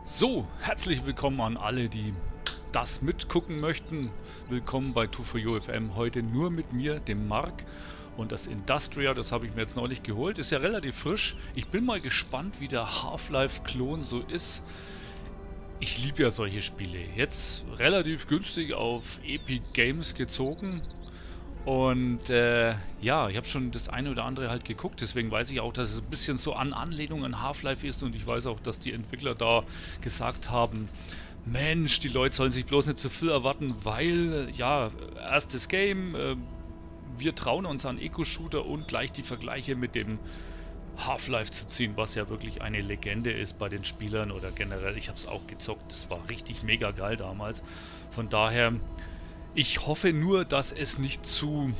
So, herzlich willkommen an alle, die das mitgucken möchten. Willkommen bei 2ForYouFM. Heute nur mit mir, dem Marc. Und das Industria, das habe ich mir jetzt neulich geholt. Ist ja relativ frisch. Ich bin mal gespannt, wie der Half-Life-Klon so ist. Ich liebe ja solche Spiele. Jetzt relativ günstig auf Epic Games gezogen. Und ja, ich habe schon das eine oder andere halt geguckt, deswegen weiß ich auch, dass es ein bisschen so an Anlehnung an Half-Life ist, und ich weiß auch, dass die Entwickler da gesagt haben, Mensch, die Leute sollen sich bloß nicht zu viel erwarten, weil, ja, erstes Game, wir trauen uns an Eco-Shooter und gleich die Vergleiche mit dem Half-Life zu ziehen, was ja wirklich eine Legende ist bei den Spielern oder generell, ich habe es auch gezockt, das war richtig mega geil damals, von daher... Ich hoffe nur, dass es nicht zu...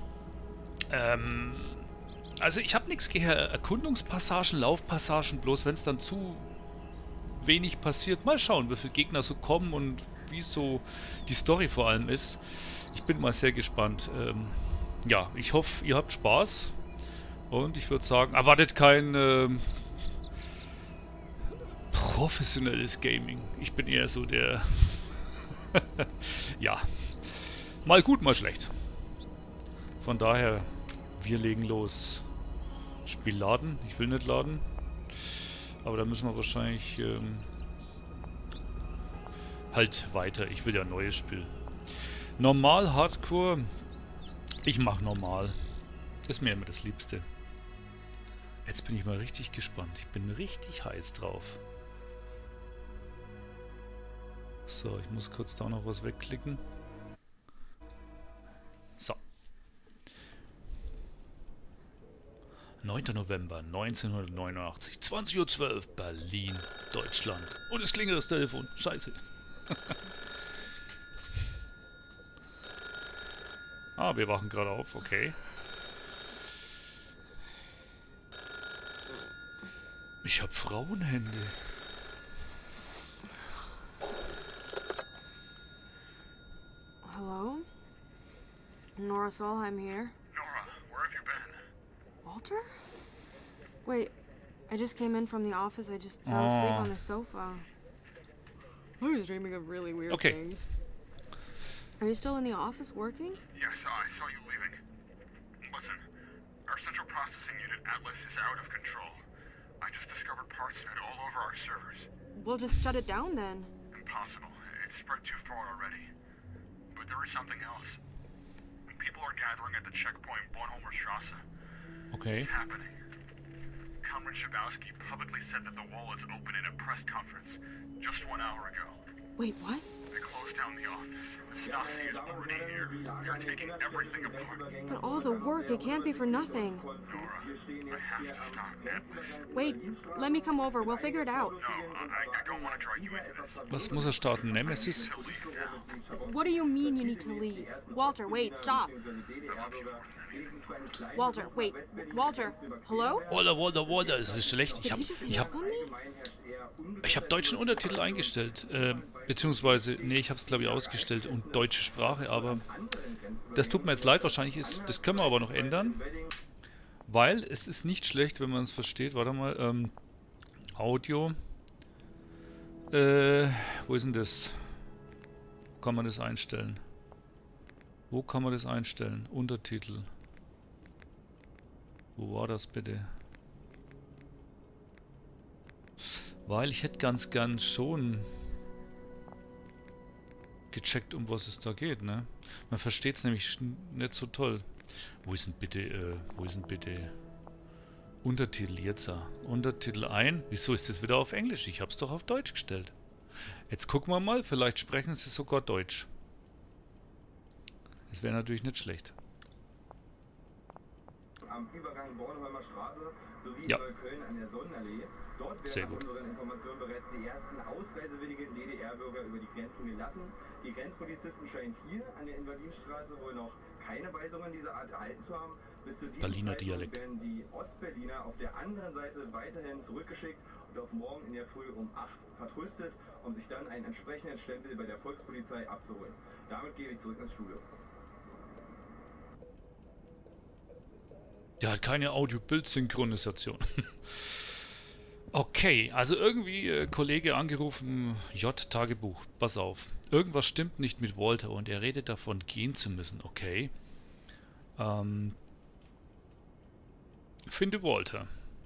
also ich habe nichts gegen Erkundungspassagen, Laufpassagen, bloß wenn es dann zu wenig passiert. Mal schauen, wie viele Gegner so kommen und wie so die Story vor allem ist. Ich bin mal sehr gespannt. Ja, ich hoffe, ihr habt Spaß. Und ich würde sagen, erwartet kein professionelles Gaming. Ich bin eher so der... ja... Mal gut, mal schlecht. Von daher, wir legen los. Spiel laden. Ich will nicht laden. Aber da müssen wir wahrscheinlich halt weiter. Ich will ja ein neues Spiel. Normal, Hardcore. Ich mache normal. Ist mir immer das Liebste. Jetzt bin ich mal richtig gespannt. Ich bin richtig heiß drauf. So, ich muss kurz da noch was wegklicken. So. 9. November 1989, 20:12 Uhr, Berlin, Deutschland. Und es klingelt das Telefon. Scheiße. Ah, wir wachen gerade auf. Okay. Ich hab Frauenhände. Hello? Nora Solheim here. Nora, where have you been? Walter? Wait, I just came in from the office. I just fell asleep on the sofa. I was dreaming of really weird things. Are you still in the office working? Yes, I saw you leaving. Listen, our central processing unit, Atlas, is out of control. I just discovered parts of it all over our servers. We'll just shut it down then. Impossible. It's spread too far already. But there is something else. People are gathering at the checkpoint Bornholmer Strasse. Okay. It's happening. Comrade Schabowski publicly said that the wall is open in a press conference just 1 hour ago. Wait, what? They closed down the office. The Stasi is already here. They're taking everything apart. But all the work, it can't be for nothing. Nora, I have to stop Atlas. Wait, let me come over. We'll figure it out. No, I don't want to drag you into this. Was muss er starten? Nemesis? To leave now. What do you mean you need to leave? Walter, wait, stop. I love you more than anything. Walter, wait. Walter, hello? Walter, das ist schlecht. Did he just hang up on me? Ich hab deutschen Untertitel eingestellt. Beziehungsweise, nee, ich hab's glaube ich ausgestellt und deutsche Sprache, aber das tut mir jetzt leid, wahrscheinlich ist, das können wir aber noch ändern. Weil es ist nicht schlecht, wenn man es versteht. Warte mal, Audio. Wo ist denn das? Wo kann man das einstellen? Wo kann man das einstellen? Untertitel. Wo war das bitte? Weil ich hätte ganz gern schon gecheckt, um was es da geht, ne? Man versteht es nämlich nicht so toll. Wo ist denn bitte Untertitel jetzt? Untertitel ein. Wieso ist das wieder auf Englisch? Ich habe es doch auf Deutsch gestellt. Jetzt gucken wir mal, vielleicht sprechen sie sogar Deutsch. Das wäre natürlich nicht schlecht. Am Übergang Bornholmer Straße sowie Ja. in Neukölln an der Sonnenallee. Dort Sehr werden nach gut. unseren Informationen bereits die ersten ausreisewilligen DDR-Bürger über die Grenzen gelassen. Die Grenzpolizisten scheinen hier an der Invalidstraße wohl noch keine Weisungen dieser Art erhalten zu haben. Bis zu diesem Berliner Zeitpunkt Dialekt. werden die Ostberliner auf der anderen Seite weiterhin zurückgeschickt und auf morgen in der Früh um 8 vertröstet, um sich dann einen entsprechenden Stempel bei der Volkspolizei abzuholen. Damit gebe ich zurück ins Studio. Der hat keine Audio-Bild-Synchronisation. Okay, also irgendwie Kollege angerufen, J-Tagebuch, pass auf. Irgendwas stimmt nicht mit Walter und er redet davon, gehen zu müssen. Okay. Finde Walter.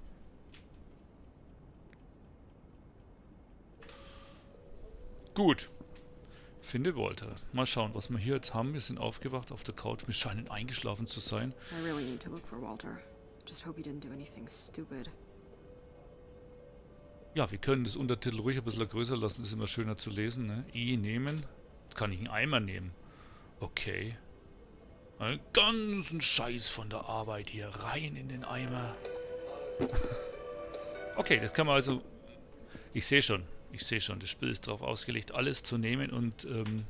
Gut. Finde Walter. Mal schauen, was wir hier jetzt haben. Wir sind aufgewacht auf der Couch. Wir scheinen eingeschlafen zu sein. I really need to look for Walter. Just hope he didn't do anything stupid. Ja, wir können das Untertitel ruhig ein bisschen größer lassen. Das ist immer schöner zu lesen. Ne? E nehmen. Jetzt kann ich einen Eimer nehmen. Okay. Einen ganzen Scheiß von der Arbeit hier rein in den Eimer. Okay, das kann man also... Ich sehe schon, das Spiel ist darauf ausgelegt, alles zu nehmen und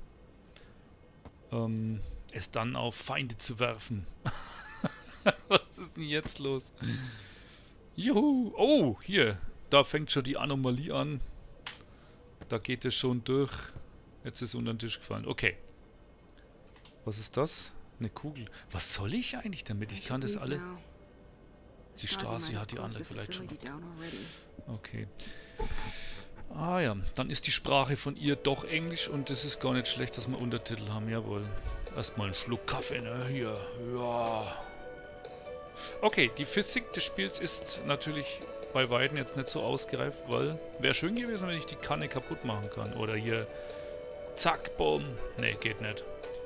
es dann auf Feinde zu werfen. Was ist denn jetzt los? Juhu! Oh, hier. Da fängt schon die Anomalie an. Da geht es schon durch. Jetzt ist unter den Tisch gefallen. Okay. Was ist das? Eine Kugel. Was soll ich eigentlich damit? Ich kann das alle... Die Stasi hat die andere vielleicht schon. Okay. Ah ja, dann ist die Sprache von ihr doch Englisch und es ist gar nicht schlecht, dass wir Untertitel haben. Jawohl. Erstmal einen Schluck Kaffee, ne? Hier. Ja. Okay, die Physik des Spiels ist natürlich bei weitem jetzt nicht so ausgereift, weil wäre schön gewesen, wenn ich die Kanne kaputt machen kann. Oder hier, zack, bumm. Ne, geht nicht.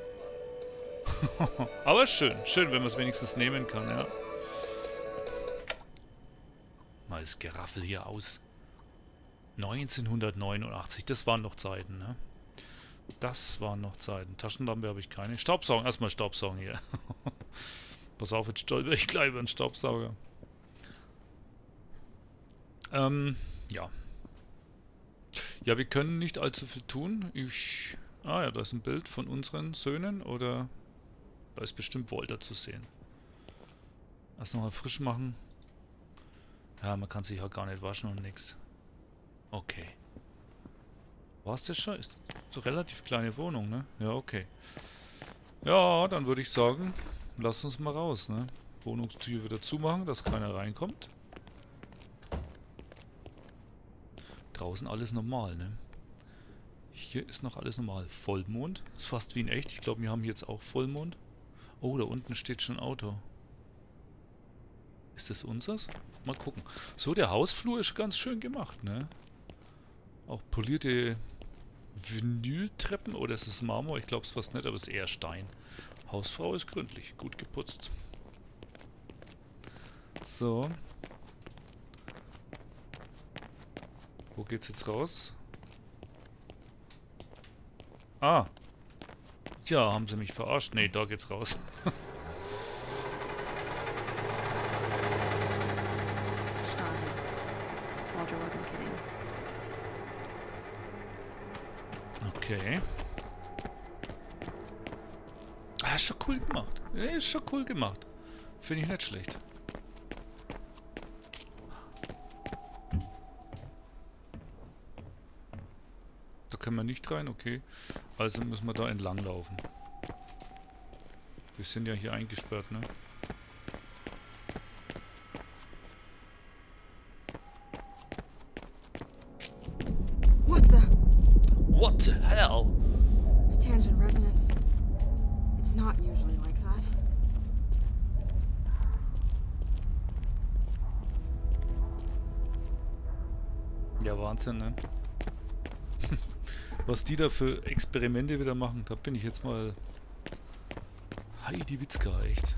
Aber schön, wenn man es wenigstens nehmen kann, ja. Mal das Geraffel hier aus. 1989, das waren noch Zeiten, ne? Das waren noch Zeiten. Taschenlampe habe ich keine. Staubsaugen, erstmal Staubsaugen hier. Pass auf, jetzt stolper ich gleich über einen Staubsauger. Ja. Ja, wir können nicht allzu viel tun. Ah ja, da ist ein Bild von unseren Söhnen oder da ist bestimmt Walter zu sehen. Erst nochmal frisch machen. Ja, man kann sich ja gar nicht waschen und nix. Okay. War's das schon? Ist so relativ kleine Wohnung, ne? Ja, okay. Ja, dann würde ich sagen, lass uns mal raus, ne? Wohnungstür wieder zumachen, dass keiner reinkommt. Draußen alles normal, ne? Hier ist noch alles normal. Vollmond. Ist fast wie in echt. Ich glaube, wir haben hier jetzt auch Vollmond. Oh, da unten steht schon ein Auto. Ist das unseres? Mal gucken. So, der Hausflur ist ganz schön gemacht, ne? Auch polierte Vinyltreppen. Oder ist es Marmor? Ich glaube es fast nicht, aber es ist eher Stein. Hausfrau ist gründlich. Gut geputzt. So. Wo geht's jetzt raus? Ah. Ja, haben sie mich verarscht? Nee, da geht's raus. Stasi. Walter wasn't kidding. Okay. Ah, ist schon cool gemacht. Ja, ist schon cool gemacht. Finde ich nicht schlecht. Da können wir nicht rein, okay. Also müssen wir da entlang laufen. Wir sind ja hier eingesperrt, ne? What the hell? A tangent resonance. It's not usually like that. Ja, Wahnsinn, ne? Was die da für Experimente wieder machen, da bin ich jetzt mal... Heidi Witzka, echt.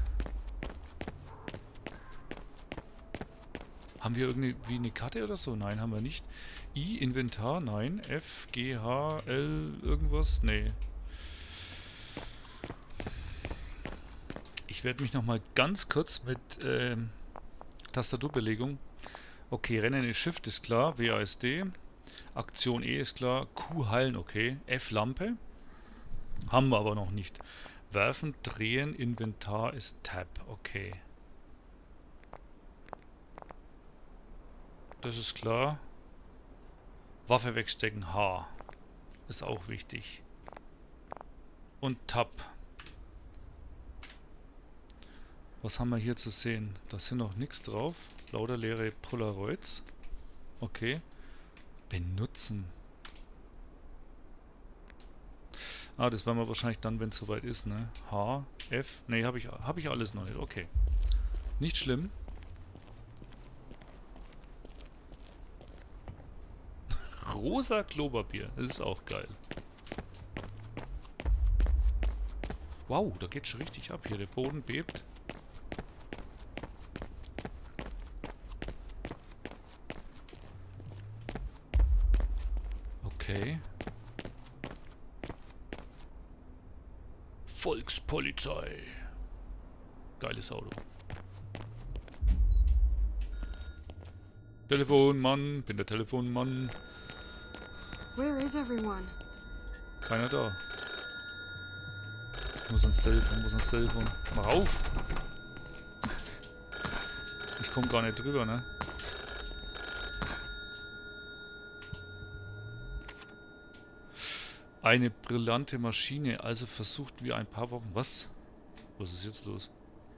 Haben wir irgendwie eine Karte oder so? Nein, haben wir nicht. I, Inventar, nein. F, G, H, L, irgendwas? Nee. Ich werde mich nochmal ganz kurz mit Tastaturbelegung. Okay, Rennen in Shift ist klar. WASD. Aktion E ist klar. Q heilen, okay. F Lampe. Haben wir aber noch nicht. Werfen, drehen, Inventar ist Tab. Okay. Das ist klar. Waffe wegstecken, H. Ist auch wichtig. Und Tab. Was haben wir hier zu sehen? Da sind noch nichts drauf. Lauter leere Polaroids. Okay. Benutzen. Ah, das werden wir wahrscheinlich dann, wenn es soweit ist, ne? H, F. Ne, habe ich alles noch nicht. Okay. Nicht schlimm. Rosa Klopapier. Das ist auch geil. Wow, da geht schon richtig ab hier. Der Boden bebt. Okay. Volkspolizei. Geiles Auto. Telefonmann, bin der Telefonmann. Where is everyone? Keiner da. Muss ans Telefon. Mach auf! Ich komme gar nicht drüber, ne? Eine brillante Maschine, also versuchten wir ein paar Wochen... Was? Was ist jetzt los?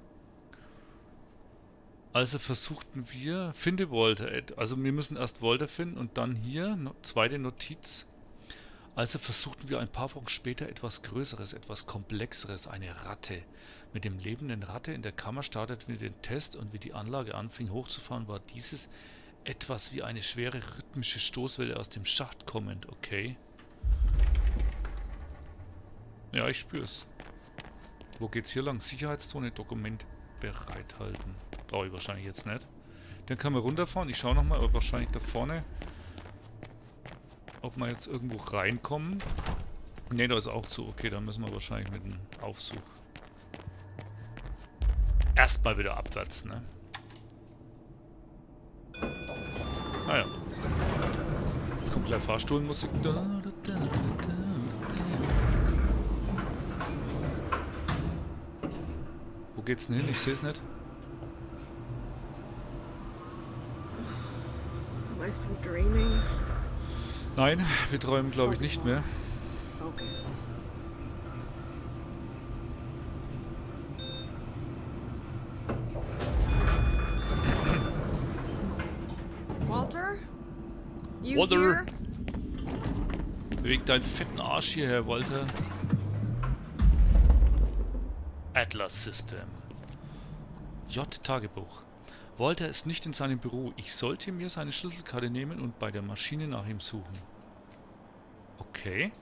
Also versuchten wir... Finde Walter. Also wir müssen erst Walter finden und dann hier, zweite Notiz. Also versuchten wir ein paar Wochen später etwas Größeres, etwas Komplexeres, eine Ratte. Mit dem lebenden Ratte in der Kammer starteten wir den Test und wie die Anlage anfing hochzufahren, war dieses etwas wie eine schwere rhythmische Stoßwelle aus dem Schacht kommend. Okay. Ja, ich spür's. Wo geht's hier lang? Sicherheitszone, Dokument bereithalten. Brauche ich wahrscheinlich jetzt nicht. Dann kann man runterfahren. Ich schaue nochmal, aber wahrscheinlich da vorne, ob wir jetzt irgendwo reinkommen. Ne, da ist auch zu. Okay, dann müssen wir wahrscheinlich mit dem Aufsuch erstmal wieder abwärts, ne? Naja. Jetzt kommt gleich Fahrstuhlmusik. Wo geht's denn hin? Ich sehe es nicht. Am I still dreaming? Nein, wir träumen, glaube ich, nicht mehr. Focus. Walter? You Walter! here? Beweg deinen fetten Arsch hierher, Walter. Atlas System. J-Tagebuch. Walter ist nicht in seinem Büro. Ich sollte mir seine Schlüsselkarte nehmen und bei der Maschine nach ihm suchen. Okay.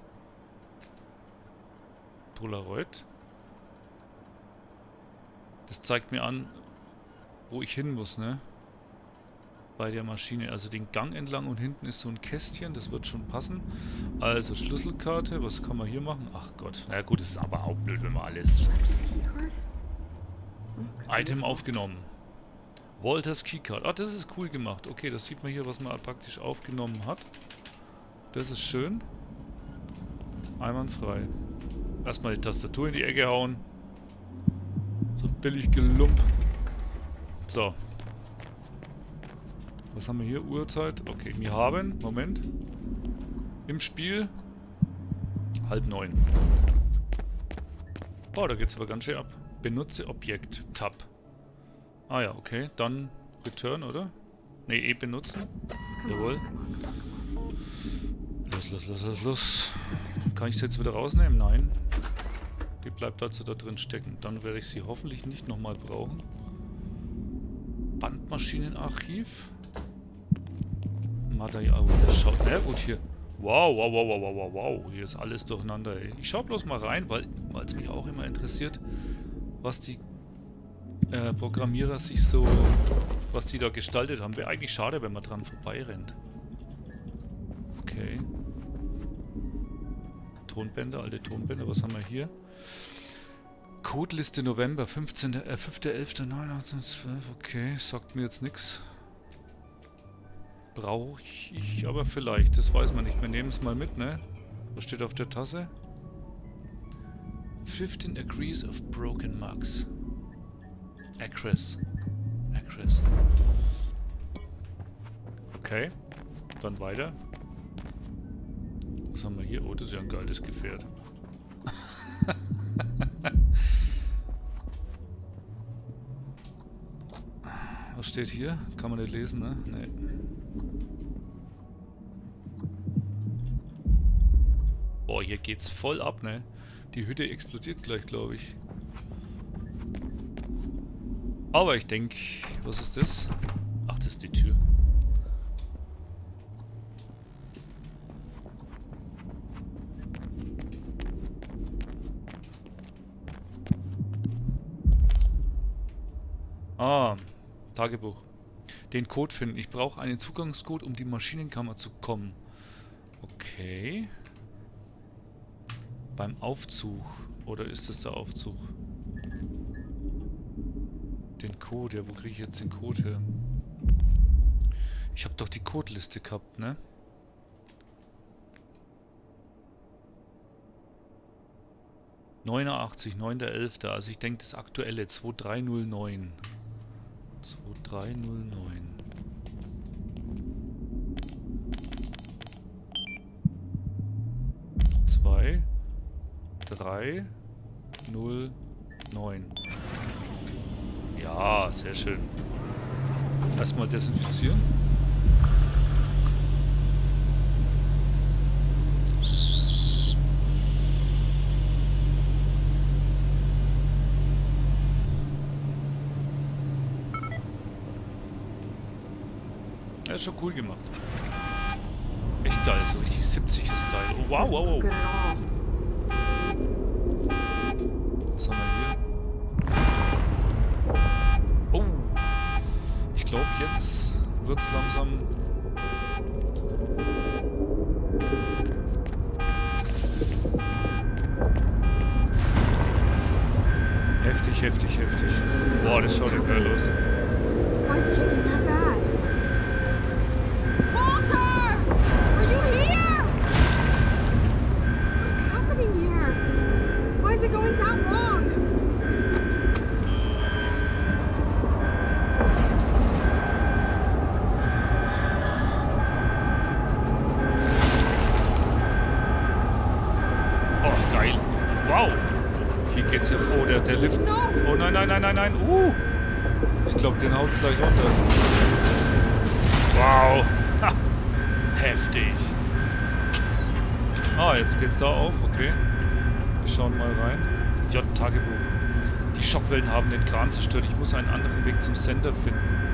Polaroid. Das zeigt mir an, wo ich hin muss, ne? Bei der Maschine. Also den Gang entlang und hinten ist so ein Kästchen. Das wird schon passen. Also Schlüsselkarte. Was kann man hier machen? Ach Gott. Na gut, das ist aber auch blöd, wenn man alles... Item aufgenommen. Walters Keycard. Ah, das ist cool gemacht. Okay, das sieht man hier, was man praktisch aufgenommen hat. Das ist schön. Einwandfrei. Erstmal die Tastatur in die Ecke hauen. So ein billig Gelump. So. Was haben wir hier? Uhrzeit. Okay, wir haben, Moment, im Spiel 8:30. Oh, da geht's aber ganz schön ab. Benutze Objekt. Tab. Ah ja, okay. Dann Return, oder? Ne, benutzen. Jawohl. Los. Kann ich sie jetzt wieder rausnehmen? Nein. Die bleibt also da drin stecken. Dann werde ich sie hoffentlich nicht nochmal brauchen. Bandmaschinenarchiv. Material. Schaut, na gut, hier. Wow. Hier ist alles durcheinander, ey. Ich schau bloß mal rein, weil es mich auch immer interessiert, was die Programmierer sich so, was die da gestaltet haben. Wäre eigentlich schade, wenn man dran vorbeirennt. Okay. Tonbänder, alte Tonbänder, was haben wir hier? Codeliste November, 5.11.9.12, okay, sagt mir jetzt nichts. Brauche ich aber vielleicht, das weiß man nicht. Wir nehmen es mal mit, ne? Was steht auf der Tasse? 15 Agrees of Broken Mugs. Acres. Okay, dann weiter. Was haben wir hier? Oh, das ist ja ein geiles Gefährt. Was steht hier? Kann man nicht lesen, ne? Nee. Boah, hier geht's voll ab, ne? Die Hütte explodiert gleich, glaube ich. Aber ich denke, was ist das? Ach, das ist die Tür. Ah, Tagebuch. Den Code finden. Ich brauche einen Zugangscode, um die Maschinenkammer zu kommen. Okay. Beim Aufzug. Oder ist das der Aufzug? Den Code. Ja, wo kriege ich jetzt den Code her? Ich habe doch die Codeliste gehabt, ne? '89, 9.11. Also ich denke das aktuelle 2309. 2309. Zwei, 3, 0, 9. Ja, sehr schön. Erstmal desinfizieren. Ja, ist schon cool gemacht. Echt geil, so richtig 70er Style. Oh, wow, wow, wow. Was haben wir hier? Oh! Ich glaube, jetzt wird's langsam... Heftig, heftig, heftig. Boah, das schaut ja geil aus. Why is chicken that bad? Walter! Are you here? What is happening here? Why is it going that wrong? Oh, geil. Wow. Hier geht's ja... Oh, der Lift. Oh, nein, nein, nein, nein, nein. Ich glaube, den haut's gleich runter. Wow. Ha. Heftig. Ah, jetzt geht's da auf. Okay. Wir schauen mal rein. J-Tagebuch. Die Schockwellen haben den Kran zerstört. Ich muss einen anderen Weg zum Sender finden.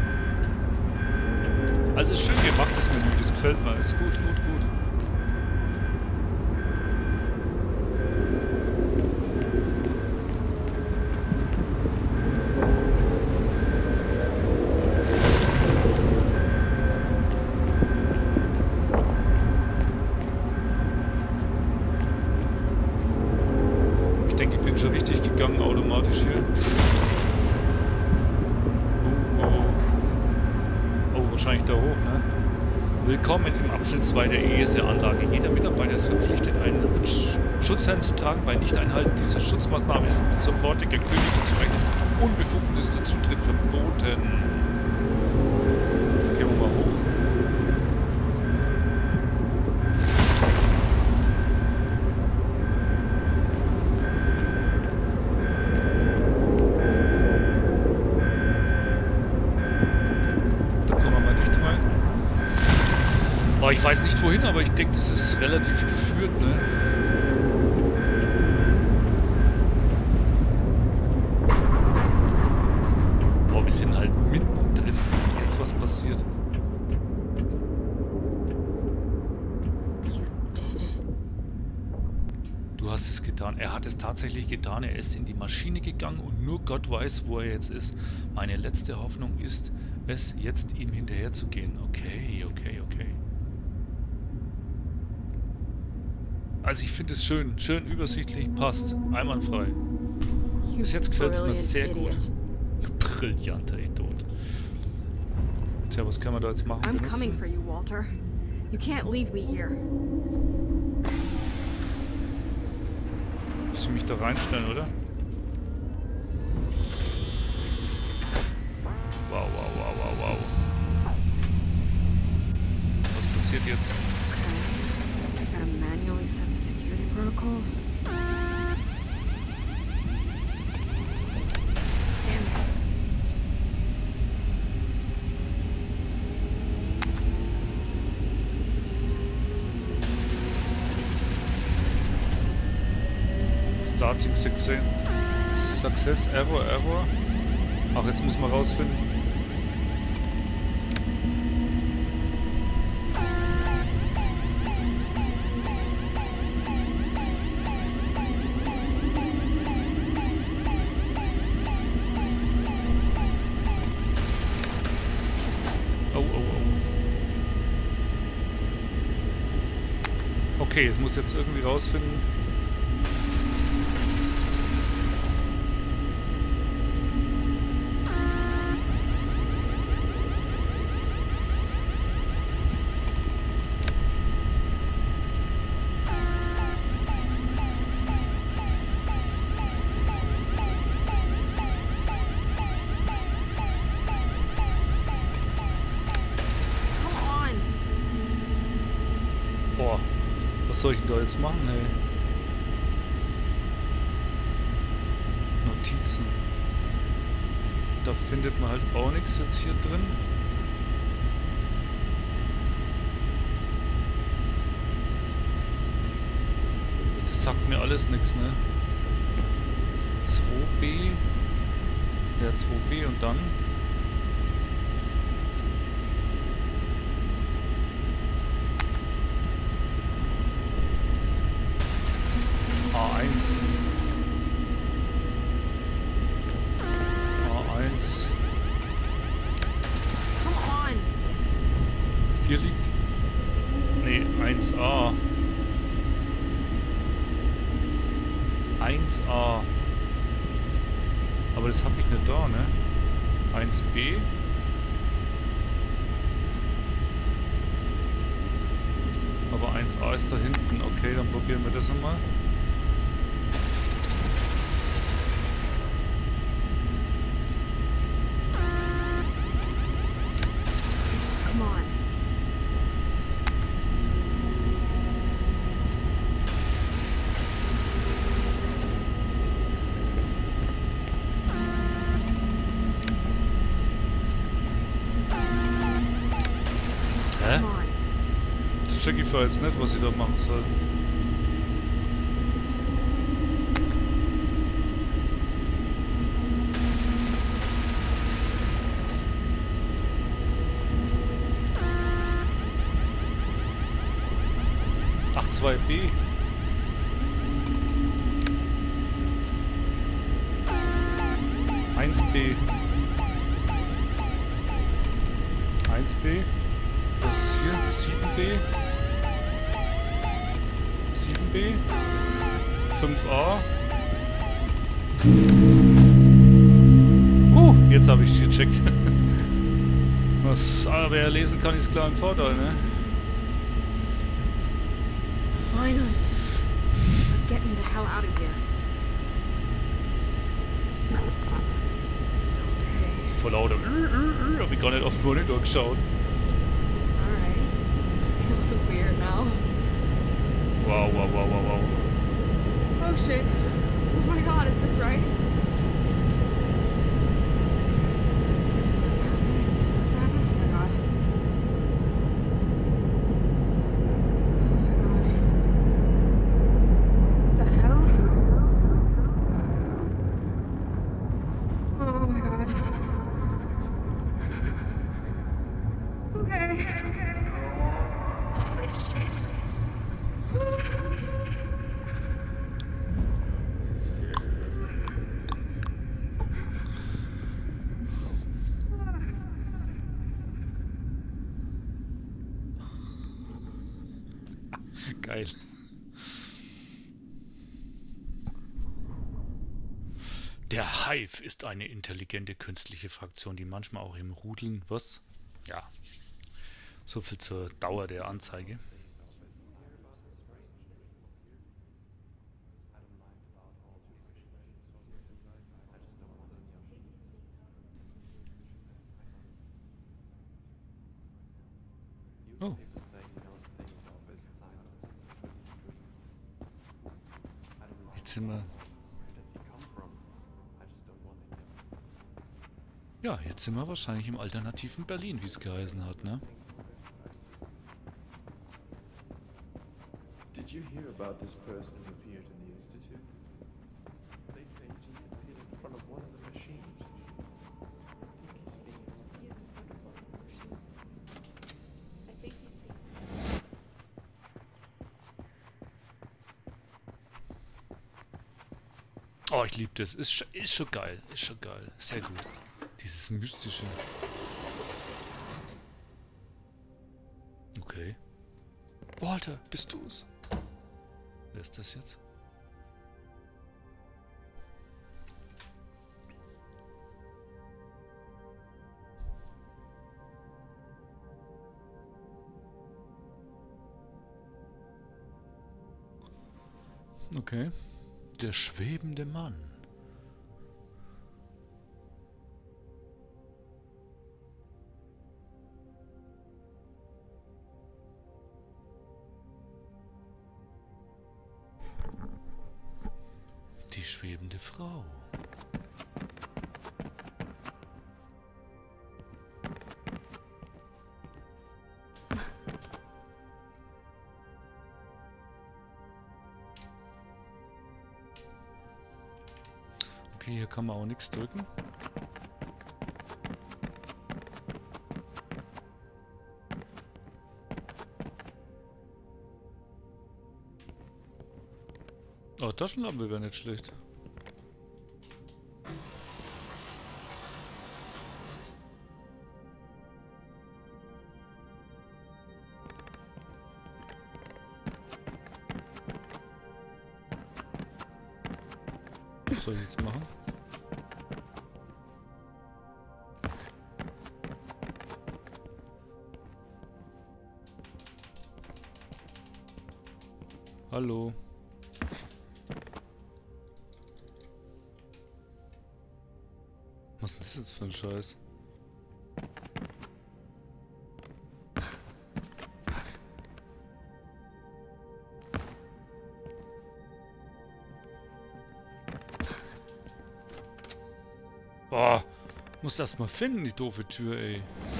Also ist schön gemacht, das Menü. Das gefällt mir. Ist gut, gut, gut. Schon richtig gegangen automatisch hier. Oh, wahrscheinlich da hoch, ne? Willkommen im Abschnitt 2 der ESR-Anlage. Jeder Mitarbeiter ist verpflichtet, einen Schutzhelm zu tragen. Bei Nichteinhalten dieser Schutzmaßnahme ist mit sofortiger Kündigung zu rechnen. Unbefugten ist der Zutritt verboten. Gehen wir mal hoch. Ich weiß nicht wohin, aber ich denke, das ist relativ geführt, ne? Boah, wir sind halt mittendrin. Jetzt was passiert. Du hast es getan. Er hat es tatsächlich getan. Er ist in die Maschine gegangen und nur Gott weiß, wo er jetzt ist. Meine letzte Hoffnung ist es, jetzt ihm hinterher zu gehen. Okay, okay, okay. Also ich finde es schön, schön übersichtlich, passt, einwandfrei. Bis jetzt gefällt es mir sehr gut. Brillanter Idiot. Tja, was kann man da jetzt machen? I'm coming for you, Walter. You can't leave me here. Muss ich mich da reinstellen, oder? Wow, wow, wow, wow, wow. Was passiert jetzt? Manually set the security protocols. Damn it. Starting Success, Error. Ach, jetzt muss man rausfinden. Okay, es muss jetzt irgendwie rausfinden. Boah. Was soll ich denn da jetzt machen, ey? Notizen. Da findet man halt auch nichts jetzt hier drin. Das sagt mir alles nichts, ne? 2B. Ja, 2B und dann? A1. Come on. Hier liegt... Nee, 1A. 1A. Aber das habe ich nicht da, ne? 1B. Aber 1A ist da hinten. Okay, dann probieren wir das einmal. Das check ich für jetzt nicht, was ich da machen soll. Ach, 2B. B. 1B. Was ist hier? 7B. 7B. 5A. Jetzt habe ich es gecheckt. Was wer lesen kann, ist klar ein Vorteil, ne? Finally. Get me the hell out of here. Voll lauter. Hab ich gar nicht auf den Monitor geschaut. Alright. This feels so weird now. Wow, wow, wow, wow, wow. Oh shit. Oh my god, is this right? Is this supposed to happen? Is this supposed to happen? Oh my god. Oh my god. What the hell? Oh my god. Okay. Holy shit. Geil. Der Hive ist eine intelligente künstliche Fraktion, die manchmal auch im Rudeln... Was? Ja. So viel zur Dauer der Anzeige. Oh. Jetzt sind wir... Ja, jetzt sind wir wahrscheinlich im alternativen Berlin, wie es geheißen hat, ne? Did you hear about this person who appeared in the Institute? in front of one of the machines. I think he's being... Oh, ich liebe das. Ist schon geil. Ist schon geil. Sehr gut. Dieses Mystische. Okay. Walter, bist du's? Wer ist das jetzt? Okay. Der schwebende Mann. Die schwebende Frau. Okay, hier kann man auch nichts drücken. Oh, Taschenlampe wäre nicht schlecht. Was soll ich jetzt machen? Hallo. Was ist das jetzt für ein Scheiß? Boah, muss das mal finden, die doofe Tür, ey.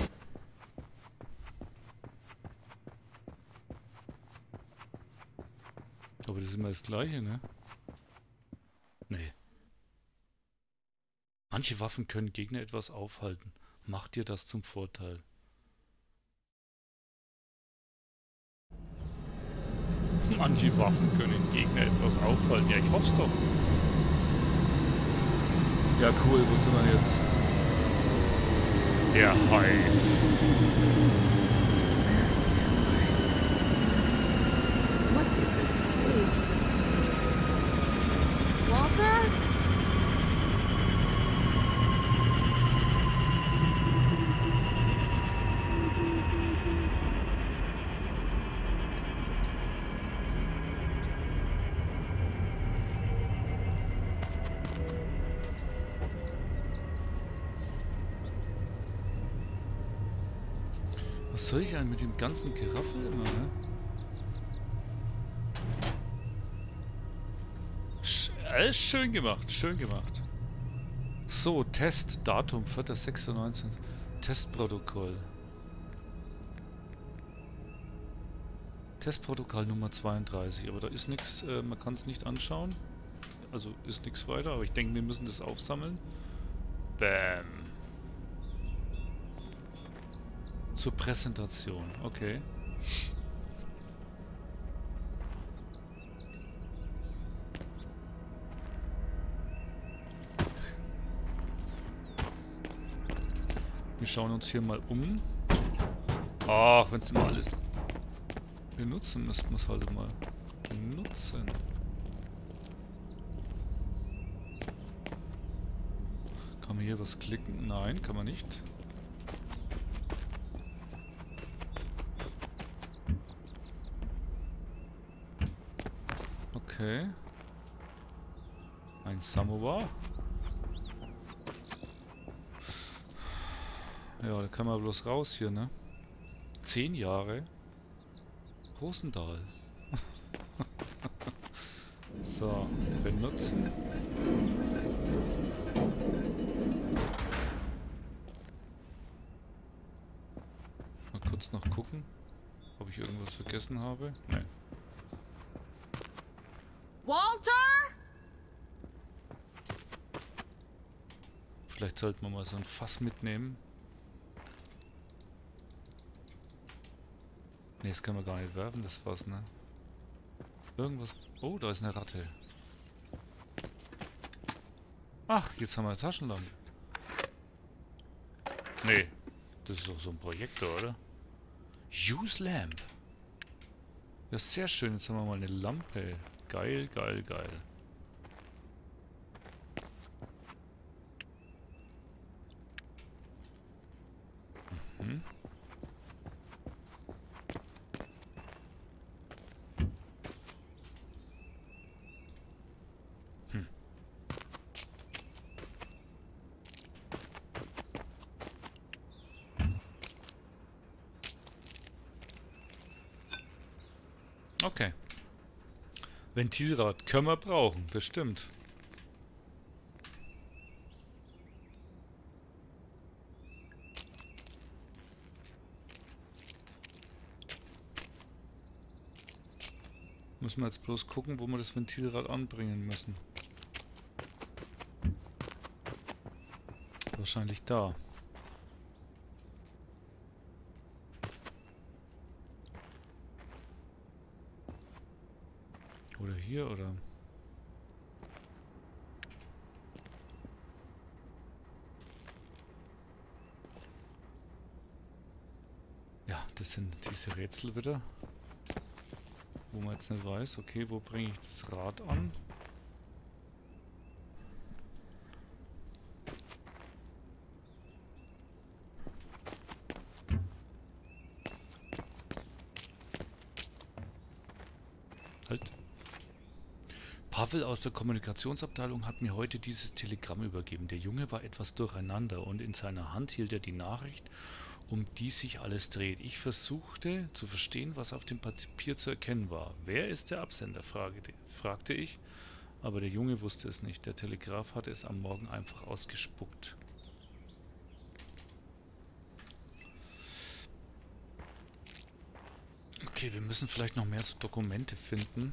Aber das ist immer das Gleiche, ne? Nee. Manche Waffen können Gegner etwas aufhalten. Mach dir das zum Vorteil. Manche Waffen können Gegner etwas aufhalten. Ja, ich hoff's doch. Ja, cool. Wo sind wir jetzt? Der Hive. What is this place? Walter? Was soll ich eigentlich mit dem ganzen Geraffel immer, ne? Alles schön gemacht, schön gemacht. So, Test, Datum 4.6.19. Testprotokoll. Testprotokoll Nummer 32, aber da ist nichts, man kann es nicht anschauen. Also ist nichts weiter, aber ich denke, wir müssen das aufsammeln. Bam. Zur Präsentation, okay. Wir schauen uns hier mal um. Ach, wenn es immer alles benutzen, müssten wir es halt mal benutzen. Kann man hier was klicken? Nein, kann man nicht. Okay. Ein Samovar. Ja, da kann man bloß raus hier, ne? 10 Jahre. Rosendahl. So, benutzen. Mal kurz noch gucken, ob ich irgendwas vergessen habe. Nein. Walter? Vielleicht sollten wir mal so ein Fass mitnehmen. Ne, das können wir gar nicht werfen, das Fass, ne? Irgendwas... Oh, da ist eine Ratte. Ach, jetzt haben wir eine Taschenlampe. Nee, das ist doch so ein Projektor, oder? Use Lamp. Ja, sehr schön. Jetzt haben wir mal eine Lampe. Geil, geil, geil. Mhm. Okay. Ventilrad können wir brauchen, bestimmt. Müssen wir jetzt bloß gucken, wo wir das Ventilrad anbringen müssen. Wahrscheinlich da. Oder hier, oder? Ja, das sind diese Rätsel wieder. Wo man jetzt nicht weiß, okay, wo bringe ich das Rad an? Halt. Pavel aus der Kommunikationsabteilung hat mir heute dieses Telegramm übergeben. Der Junge war etwas durcheinander und in seiner Hand hielt er die Nachricht, um die sich alles dreht. Ich versuchte zu verstehen, was auf dem Papier zu erkennen war. Wer ist der Absender? fragte ich, aber der Junge wusste es nicht. Der Telegraph hatte es am Morgen einfach ausgespuckt. Okay, wir müssen vielleicht noch mehr so Dokumente finden.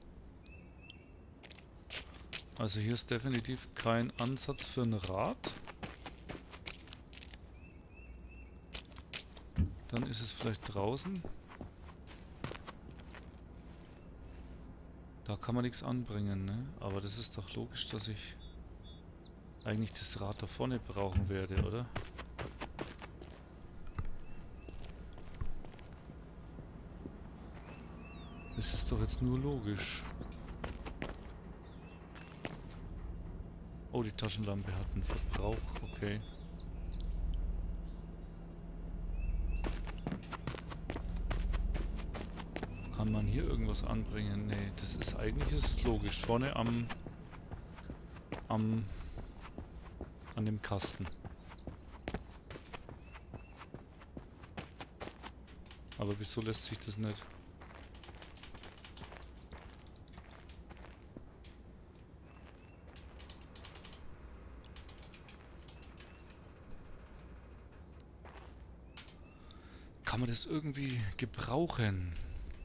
Also hier ist definitiv kein Ansatz für ein Rad. Dann ist es vielleicht draußen. Da kann man nichts anbringen, ne? Aber das ist doch logisch, dass ich eigentlich das Rad da vorne brauchen werde, oder? Das ist doch jetzt nur logisch. Oh, die Taschenlampe hat einen Verbrauch, okay. Kann man hier irgendwas anbringen? Nee, das ist eigentlich ist logisch. Vorne an dem Kasten. Aber wieso lässt sich das nicht? Kann man das irgendwie gebrauchen?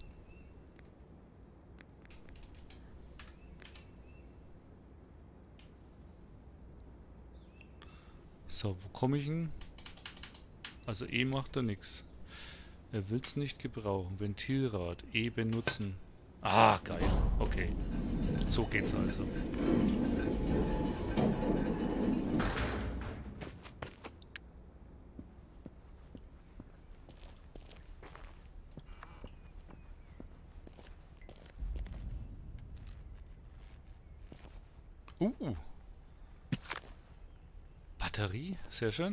So, wo komme ich hin? Also E macht er nichts. Er will es nicht gebrauchen. Ventilrad, E benutzen. Ah, geil. Okay. So geht's also. Batterie, sehr schön.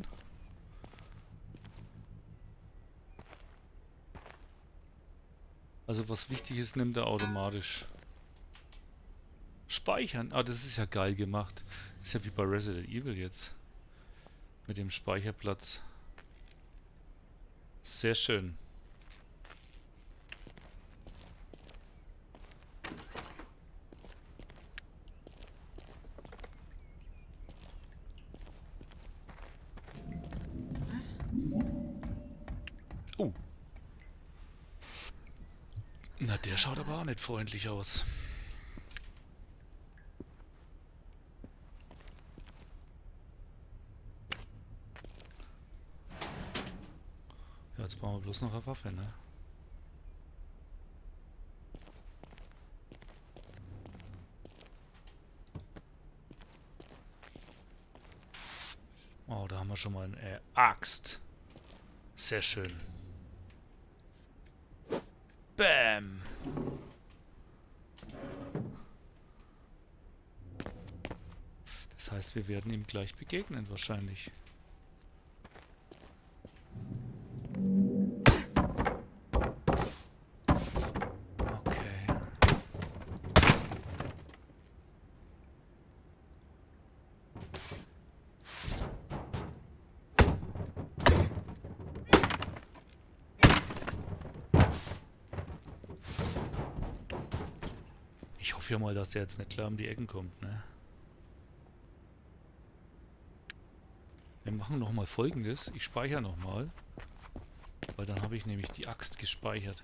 Also was wichtig ist, nimmt er automatisch. Speichern. Ah, das ist ja geil gemacht. Ist ja wie bei Resident Evil jetzt. Mit dem Speicherplatz. Sehr schön. Oh. Na, der schaut aber auch nicht freundlich aus. Jetzt brauchen wir bloß noch eine Waffe, ne? Oh, da haben wir schon mal eine Axt. Sehr schön. Bam! Das heißt, wir werden ihm gleich begegnen, wahrscheinlich. Okay. Ich hoffe ja mal, dass der jetzt nicht klar um die Ecken kommt, ne? Wir machen nochmal Folgendes. Ich speichere nochmal. Weil dann habe ich nämlich die Axt gespeichert.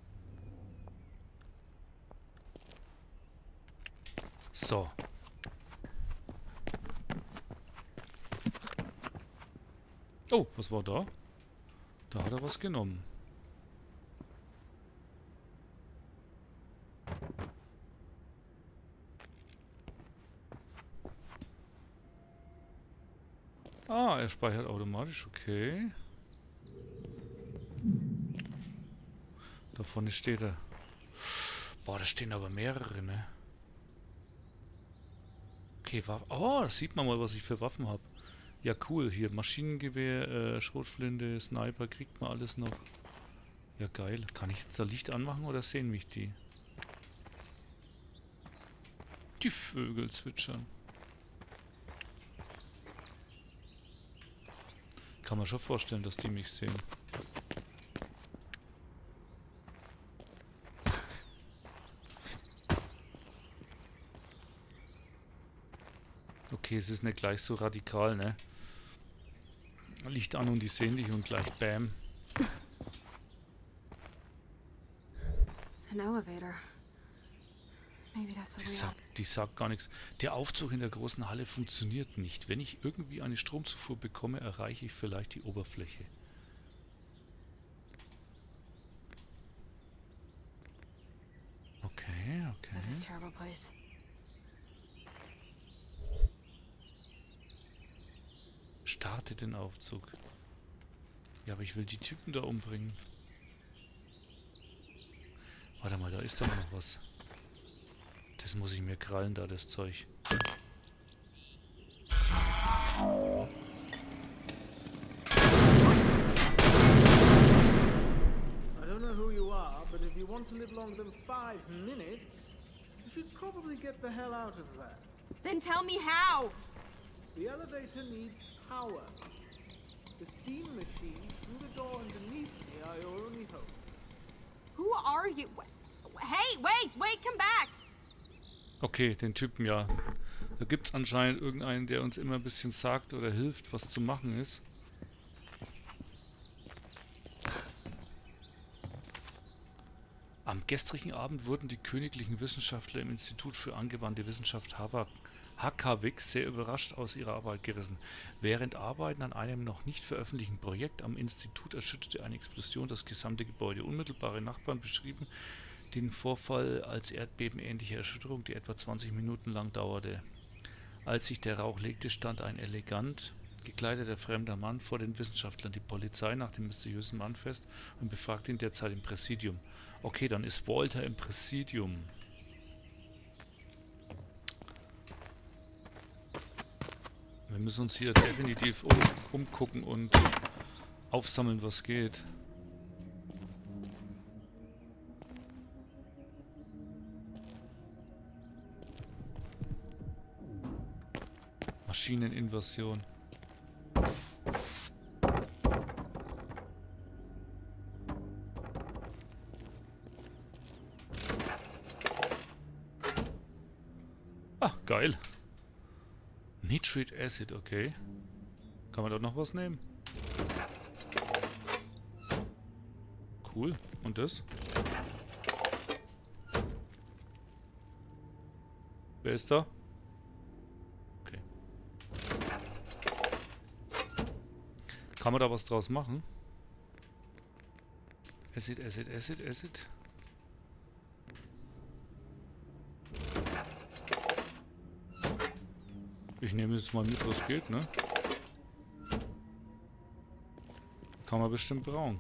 So. Oh, was war da? Da hat er was genommen. Ah, er speichert automatisch, okay. Da vorne steht er. Boah, da stehen aber mehrere, ne? Okay, Waffen. Oh, da sieht man mal, was ich für Waffen habe. Ja, cool. Hier Maschinengewehr, Schrotflinte, Sniper, kriegt man alles noch. Ja, geil. Kann ich jetzt da Licht anmachen oder sehen mich die? Die Vögel zwitschern. Kann man schon vorstellen, dass die mich sehen. Okay, es ist nicht gleich so radikal, ne? Licht an und die sehen dich und gleich Bam. An elevator. Maybe that's the way out. Die sagt gar nichts. Der Aufzug in der großen Halle funktioniert nicht. Wenn ich irgendwie eine Stromzufuhr bekomme, erreiche ich vielleicht die Oberfläche. Okay, okay. This is a terrible place. Starte den Aufzug. Ja, aber ich will die Typen da umbringen. Warte mal, da ist doch noch was. Das muss ich mir krallen, da das Zeug. I don't know who you are, but if you want to live longer than 5 minutes, you should probably get the hell out of there. Then tell me how! The elevator needs power. The steam machines through the door underneath me are your only hope. Who are you? Hey, wait, come back! Okay, den Typen, ja. Da gibt es anscheinend irgendeinen, der uns immer ein bisschen sagt oder hilft, was zu machen ist. Am gestrigen Abend wurden die königlichen Wissenschaftler im Institut für angewandte Wissenschaft Hakavik sehr überrascht aus ihrer Arbeit gerissen. Während Arbeiten an einem noch nicht veröffentlichten Projekt am Institut erschütterte eine Explosion das gesamte Gebäude. Unmittelbare Nachbarn beschrieben den Vorfall als erdbebenähnliche Erschütterung, die etwa 20 Minuten lang dauerte. Als sich der Rauch legte, stand ein elegant gekleideter fremder Mann vor den Wissenschaftlern. Die Polizei nach dem mysteriösen Mann fest und befragte ihn derzeit im Präsidium. Okay, dann ist Walter im Präsidium. Wir müssen uns hier definitiv umgucken und aufsammeln, was geht. Maschineninvasion. Ah, geil. Nitric Acid, okay. Kann man dort noch was nehmen? Cool. Und das? Wer ist da? Okay. Kann man da was draus machen? Acid, Acid, Acid, Acid. Ich nehme jetzt mal mit, was geht, ne? Kann man bestimmt brauen.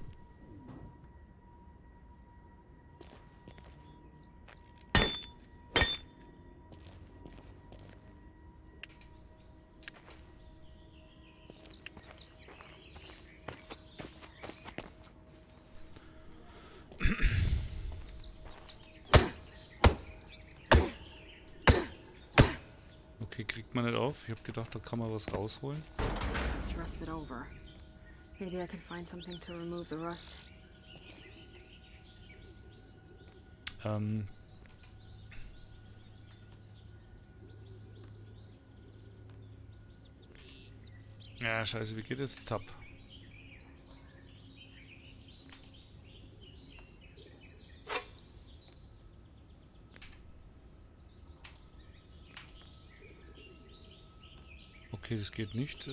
Okay, kriegt man nicht auf. Ich habe gedacht, da kann man was rausholen. It's rusted over. Maybe I can find something to remove the rust. Ja, scheiße, wie geht es? Tab. Okay, das geht nicht.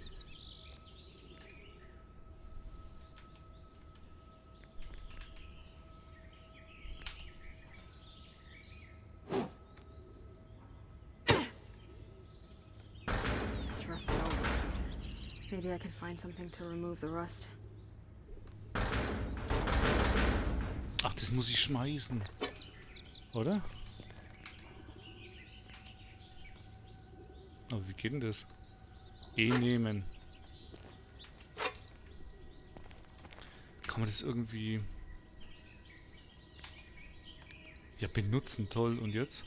It's rusted over. Maybe I can find something to remove the rust. Ach, das muss ich schmeißen. Oder? Aber wie geht denn das? E nehmen. Kann man das irgendwie... Ja, benutzen, toll. Und jetzt?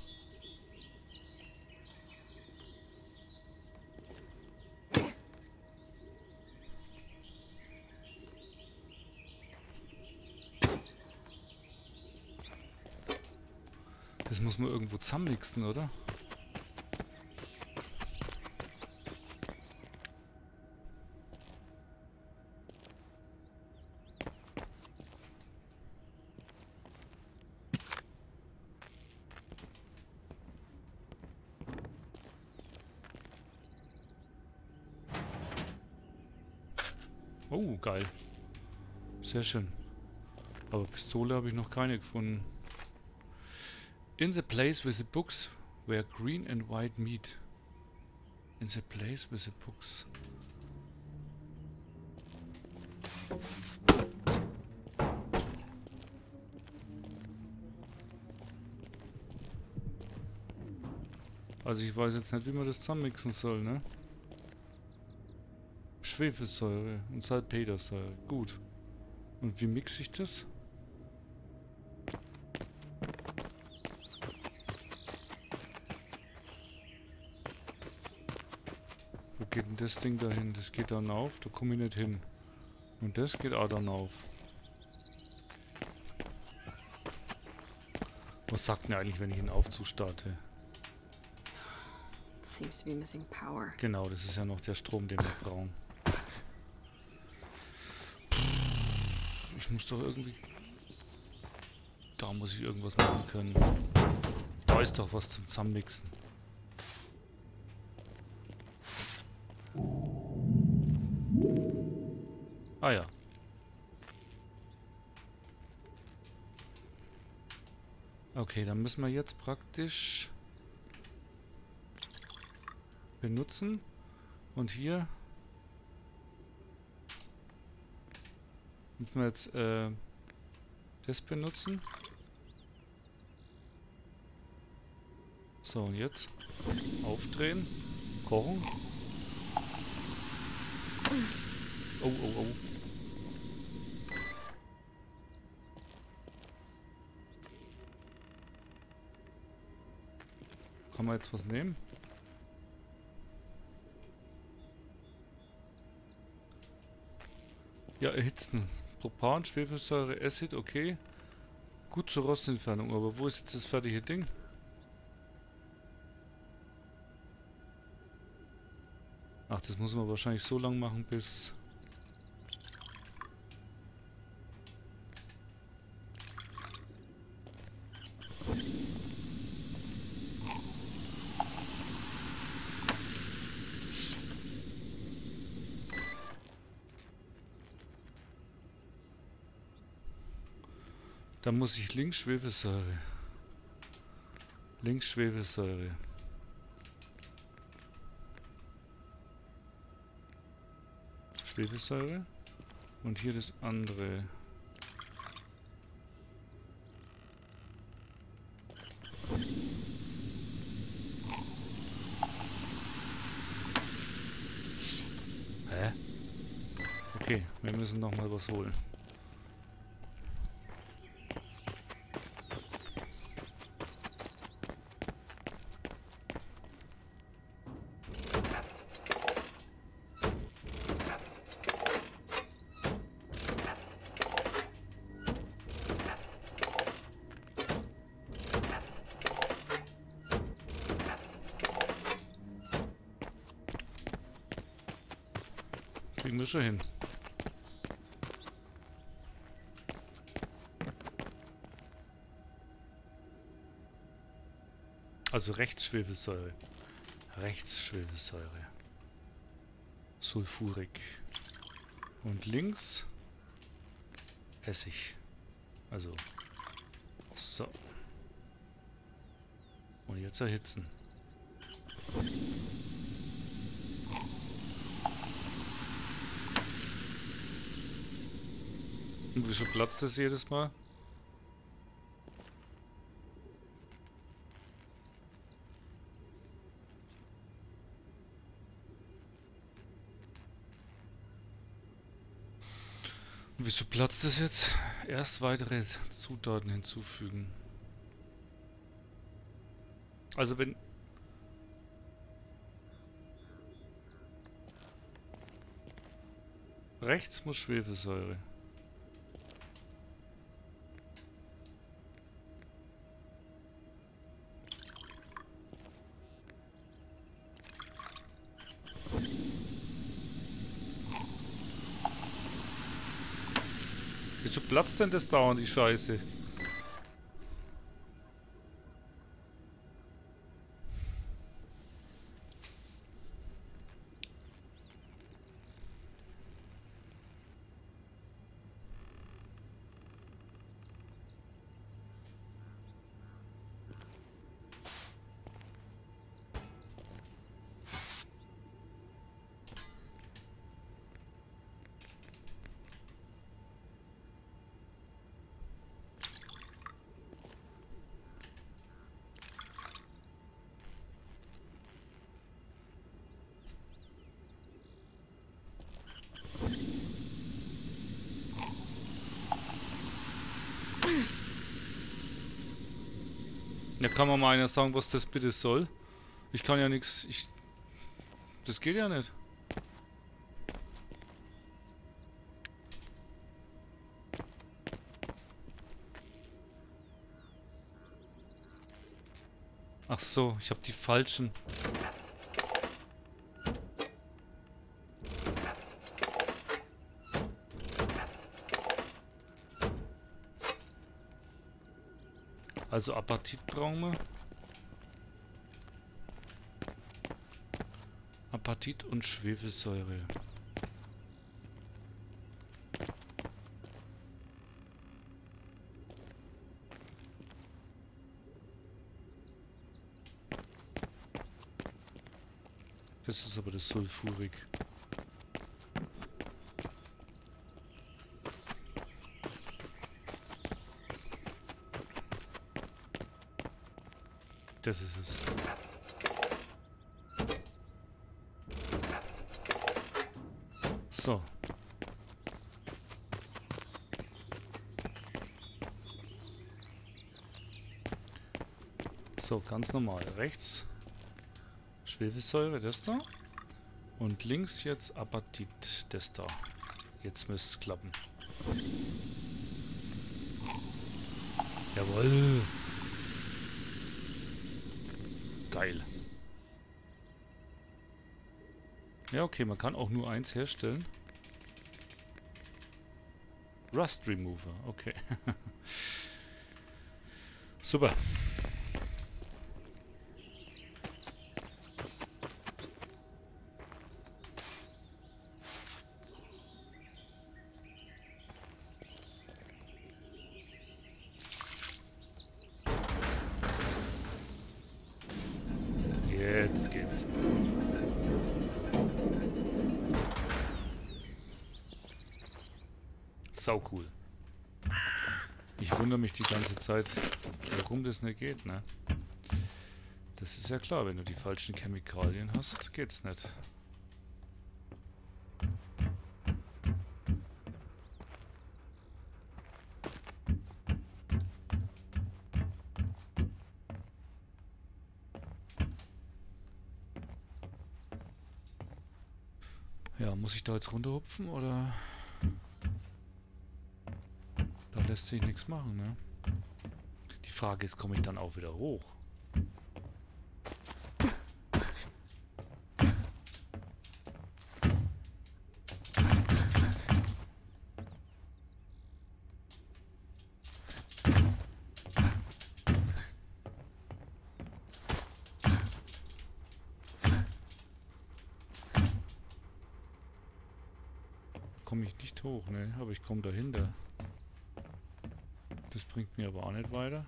Das muss man irgendwo zusammenmixen, oder? Oh, geil. Sehr schön. Aber Pistole habe ich noch keine gefunden. In the place with the books where green and white meet. In the place with the books. Also ich weiß jetzt nicht, wie man das zusammenmixen soll, ne? Schwefelsäure und Salpetersäure. Gut. Und wie mixe ich das? Wo geht denn das Ding da hin? Das geht dann auf, da komme ich nicht hin. Und das geht auch dann auf. Was sagt denn eigentlich, wenn ich einen Aufzug starte? It seems to be missing power. Genau, das ist ja noch der Strom, den wir brauchen. Ich muss doch irgendwie... Da muss ich irgendwas machen können. Da ist doch was zum Zusammenmixen. Ah ja. Okay, dann müssen wir jetzt praktisch benutzen. Und hier müssen wir jetzt das benutzen. So, und jetzt aufdrehen, kochen. Oh, oh, oh. Kann man jetzt was nehmen? Ja, erhitzen. Propan, Schwefelsäure, Acid, okay. Gut zur Rostentfernung, aber wo ist jetzt das fertige Ding? Ach, das muss man wahrscheinlich so lang machen, bis... Da muss ich links Schwefelsäure. Links Schwefelsäure. Schwefelsäure. Und hier das andere. Hä? Okay, wir müssen noch mal was holen. Kriegen wir schon hin. Also rechts Schwefelsäure. Rechts Schwefelsäure. Sulfurik. Und links Essig. Also. So. Und jetzt erhitzen. Und wie viel platzt das jedes Mal? Und wieso platzt das jetzt? Erst weitere Zutaten hinzufügen. Also wenn... Rechts muss Schwefelsäure. Wieso platzt denn das dauernd, die Scheiße? Da kann man mal einer sagen, was das bitte soll. Ich kann ja nichts. Das geht ja nicht. Ach so, ich habe die falschen. Also Apatit brauchen wir. Apatit und Schwefelsäure. Das ist aber das Sulfurik. Das ist es. So. So, ganz normal. Rechts Schwefelsäure, das da. Und links jetzt Apatit, das da. Jetzt müsste es klappen. Jawohl. Geil. Ja, okay, man kann auch nur eins herstellen. Rust Remover, okay. Super. Jetzt geht's. Sau cool. Ich wundere mich die ganze Zeit, warum das nicht geht, ne? Das ist ja klar, wenn du die falschen Chemikalien hast, geht's nicht. Ja, muss ich da jetzt runterhupfen oder? Da lässt sich nichts machen, ne? Die Frage ist, komme ich dann auch wieder hoch? Komme ich nicht hoch, ne? Aber ich komme dahinter. Das bringt mir aber auch nicht weiter.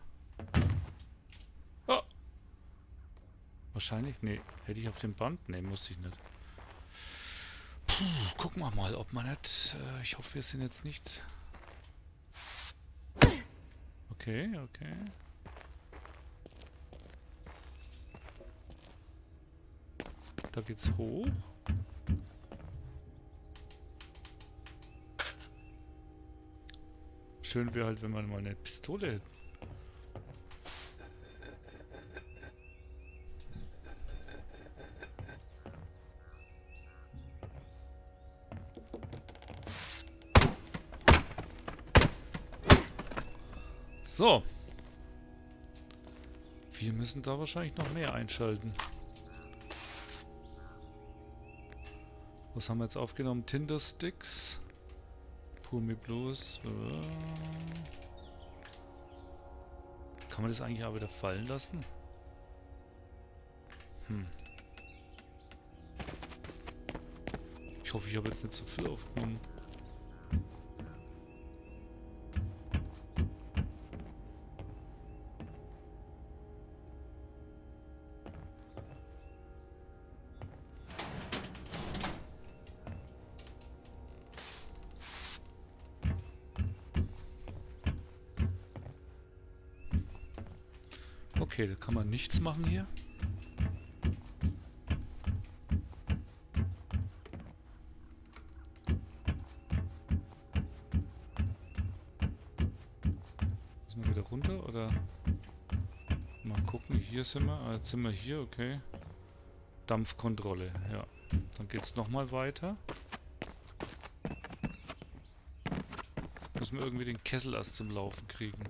Oh! Wahrscheinlich, ne. Hätte ich auf dem Band? Ne, musste ich nicht. Puh, gucken wir mal, ob man nicht... ich hoffe, wir sind jetzt nicht... Okay, okay. Da geht's hoch. Schön wäre halt, wenn man mal eine Pistole hätte. So. Wir müssen da wahrscheinlich noch mehr einschalten. Was haben wir jetzt aufgenommen? Tindersticks. Pur bloß. Kann man das eigentlich auch wieder fallen lassen? Ich hoffe, ich habe jetzt nicht zu viel aufgenommen. Okay, da kann man nichts machen hier. Müssen wir wieder runter oder? Mal gucken, hier sind wir. Ah, jetzt sind wir hier, okay. Dampfkontrolle, ja. Dann geht es nochmal weiter. Müssen wir irgendwie den Kessel erst zum Laufen kriegen.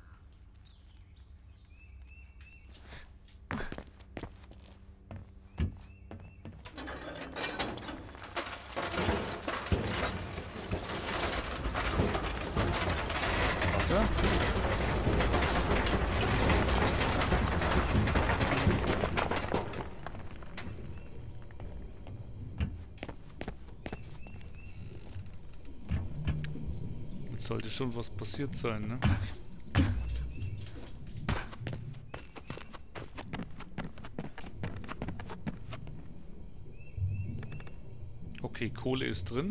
Jetzt sollte schon was passiert sein, ne? Okay, Kohle ist drin.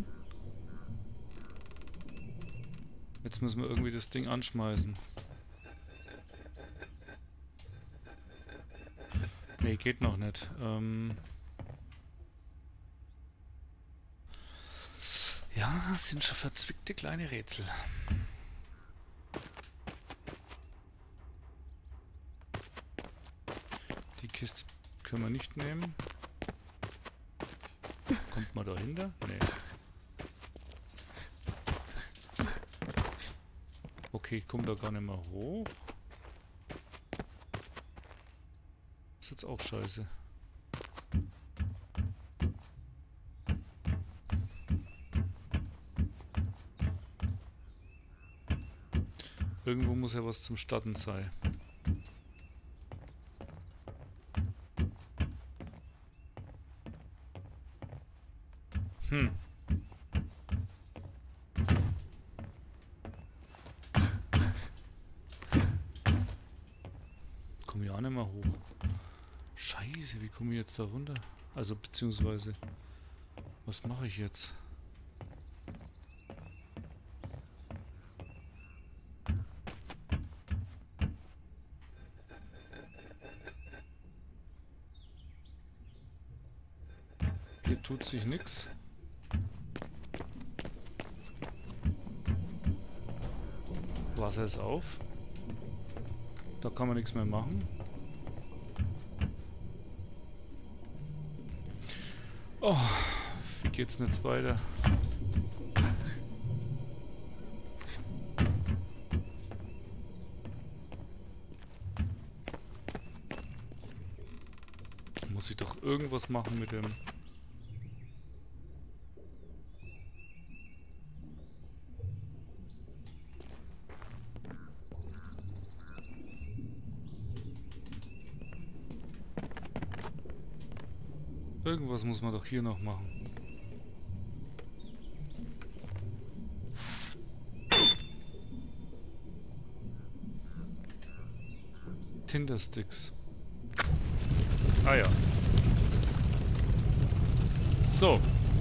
Jetzt müssen wir irgendwie das Ding anschmeißen. Nee, geht noch nicht. Ja, es sind schon verzwickte kleine Rätsel. Die Kiste können wir nicht nehmen. Kommt man dahinter? Nee. Okay, ich komme da gar nicht mehr hoch. Ist jetzt auch scheiße. Irgendwo muss ja was zum Starten sein. Komm ja auch nicht mehr hoch. Scheiße, wie komme ich jetzt da runter? Also, beziehungsweise, was mache ich jetzt? Hier tut sich nichts. Wasser ist auf. Da kann man nichts mehr machen. Oh, wie geht's denn jetzt weiter? Muss ich doch irgendwas machen mit dem... Irgendwas muss man doch hier noch machen. Tindersticks. Ah ja. So.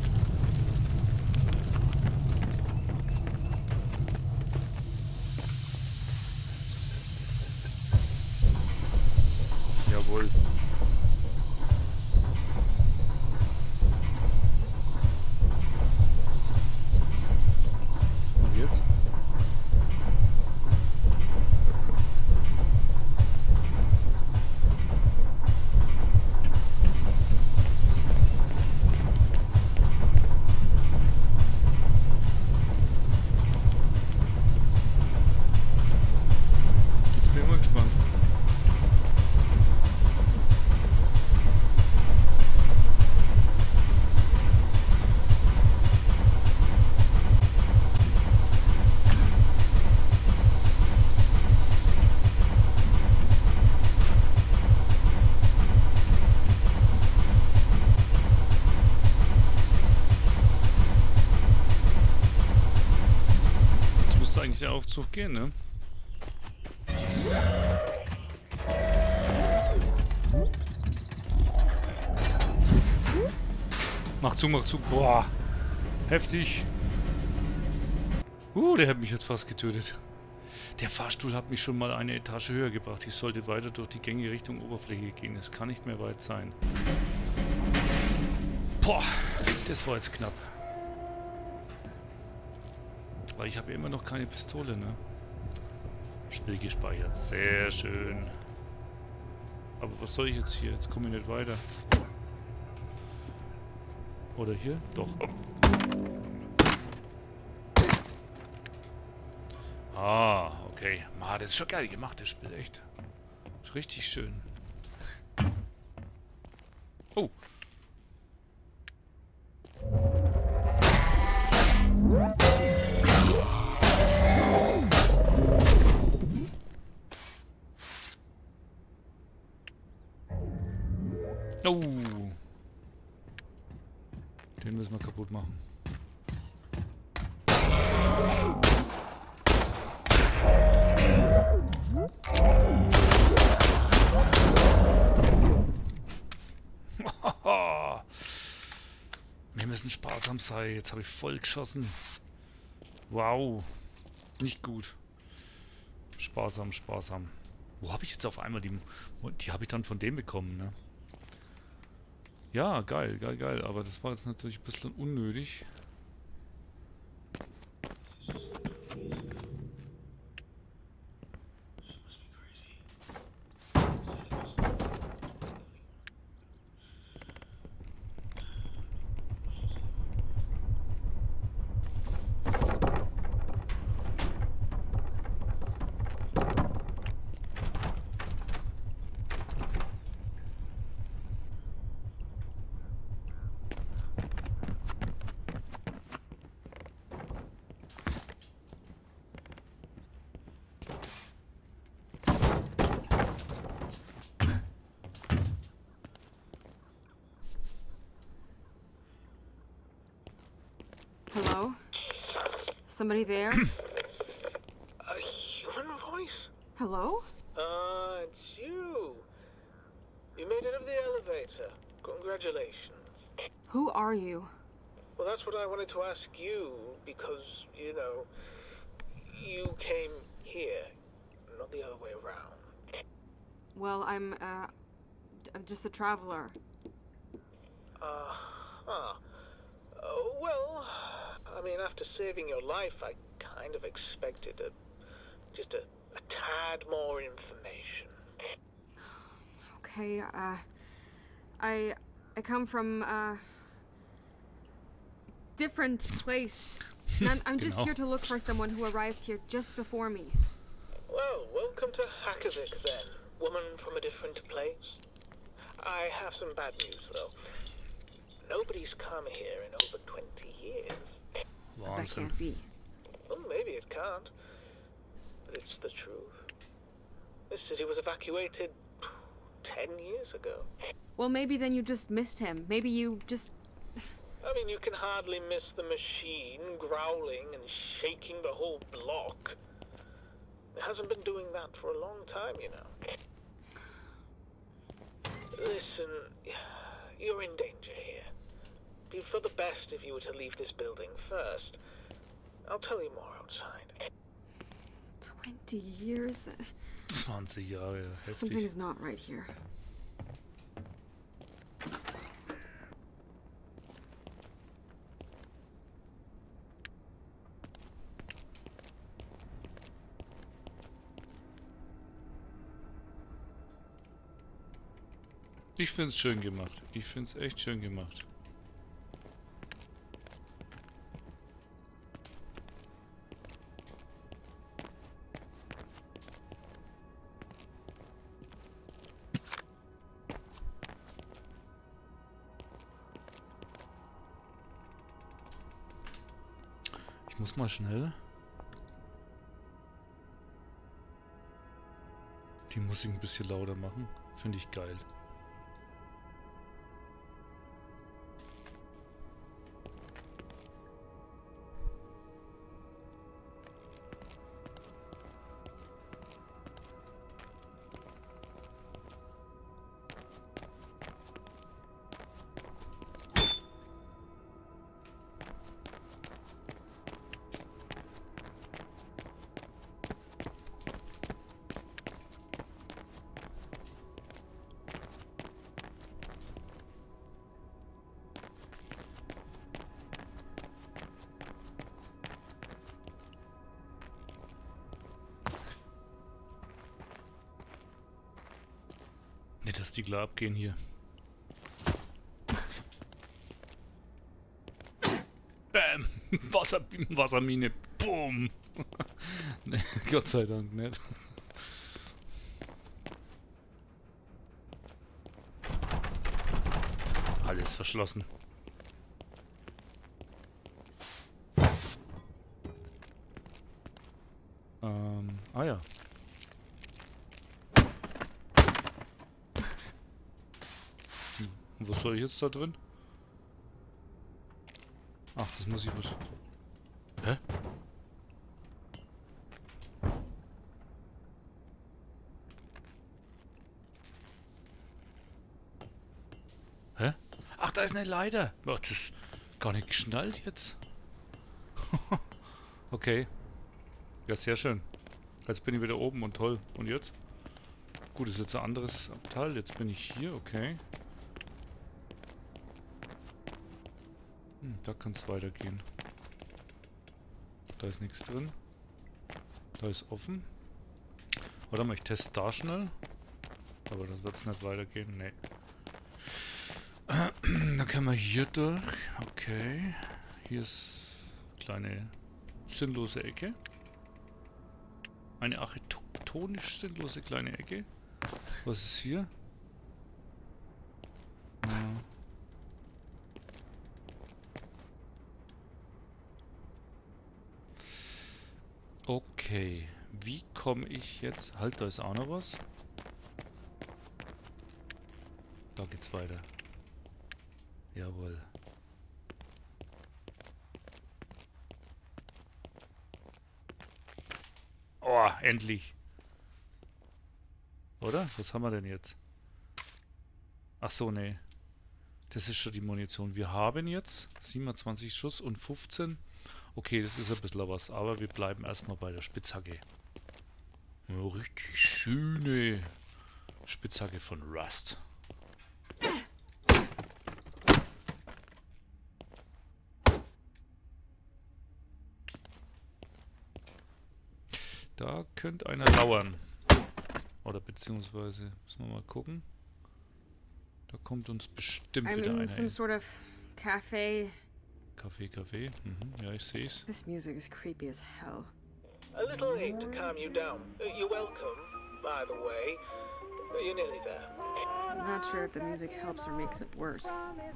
Jawohl. Und jetzt? Jetzt bin ich mal gespannt. Jetzt müsste eigentlich der Aufzug gehen, ne? Mach zu, mach zu. Boah. Heftig. Der hat mich jetzt fast getötet. Der Fahrstuhl hat mich schon mal eine Etage höher gebracht. Ich sollte weiter durch die Gänge Richtung Oberfläche gehen. Es kann nicht mehr weit sein. Boah, das war jetzt knapp. Weil ich habe ja immer noch keine Pistole, ne? Spiel gespeichert. Sehr schön. Aber was soll ich jetzt hier? Jetzt komme ich nicht weiter. Oder hier? Doch. Ah, okay. Ma, das ist schon geil gemacht, das Spiel, echt. Ist richtig schön. Oh. Oh. Den müssen wir kaputt machen. Wir müssen sparsam sein. Jetzt habe ich voll geschossen. Wow. Nicht gut. Sparsam, sparsam. Wo habe ich jetzt auf einmal die... Die habe ich dann von dem bekommen, ne? Ja, geil, geil, geil. Aber das war jetzt natürlich ein bisschen unnötig. Hello? Somebody there? A human voice? Hello? It's you. You made it up elevator. Congratulations. Who are you? Well, that's what I wanted to ask you, because, you know, you came here, not the other way around. Well, I'm just a traveler. Well, I mean, after saving your life, I kind of expected just a tad more information. Okay, I come from a different place. And I'm just here to look for someone who arrived here just before me. Well, welcome to Hackervik then, woman from a different place. I have some bad news though. Nobody's come here in over 20 years. That can't be. Well, maybe it can't, but it's the truth. This city was evacuated 10 years ago. Well, maybe then you just missed him. Maybe you just... I mean, you can hardly miss the machine growling and shaking the whole block. It hasn't been doing that for a long time, you know. Listen, you're in danger here. Be for the best if you were to leave this building first. I'll tell you more outside. 20 years? 20 Jahre, heftig. Something is not right here. Ich find's schön gemacht. Ich find's echt schön gemacht. Ich muss mal schnell die Musik ein bisschen lauter machen. Finde ich geil. Nicht, dass die klar abgehen hier. Bam! Wassermine. Boom! Nee, Gott sei Dank nicht. Alles verschlossen. Ah ja. Und was soll ich jetzt da drin? Ach, das muss ich was... Hä? Hä? Ach, da ist eine Leiter. Ach, das ist gar nicht geschnallt jetzt. Okay. Ja, sehr schön. Jetzt bin ich wieder oben und toll. Und jetzt? Gut, das ist jetzt ein anderes Abteil. Jetzt bin ich hier, okay. Da kann es weitergehen. Da ist nichts drin. Da ist offen. Warte mal, ich teste da schnell. Aber das wird es nicht weitergehen. Nee. Dann können wir hier durch. Okay. Hier ist eine kleine sinnlose Ecke. Eine architektonisch sinnlose kleine Ecke. Was ist hier? Okay. Wie komme ich jetzt... Halt, da ist auch noch was. Da geht's weiter. Jawohl. Oh, endlich. Oder? Was haben wir denn jetzt? Ach so, nee. Das ist schon die Munition. Wir haben jetzt 27 Schuss und 15. Okay, das ist ein bisschen was, aber wir bleiben erstmal bei der Spitzhacke. Eine richtig schöne Spitzhacke von Rust. Da könnte einer lauern. Oder beziehungsweise, müssen wir mal gucken. Da kommt uns bestimmt wieder einer some hin. sort of cafe. Café. Mhm, ja, ich sehe es. This music is creepy as hell. A little late to calm you down. You're welcome, by the way. You're nearly there. I'm not sure if the music helps or makes it worse.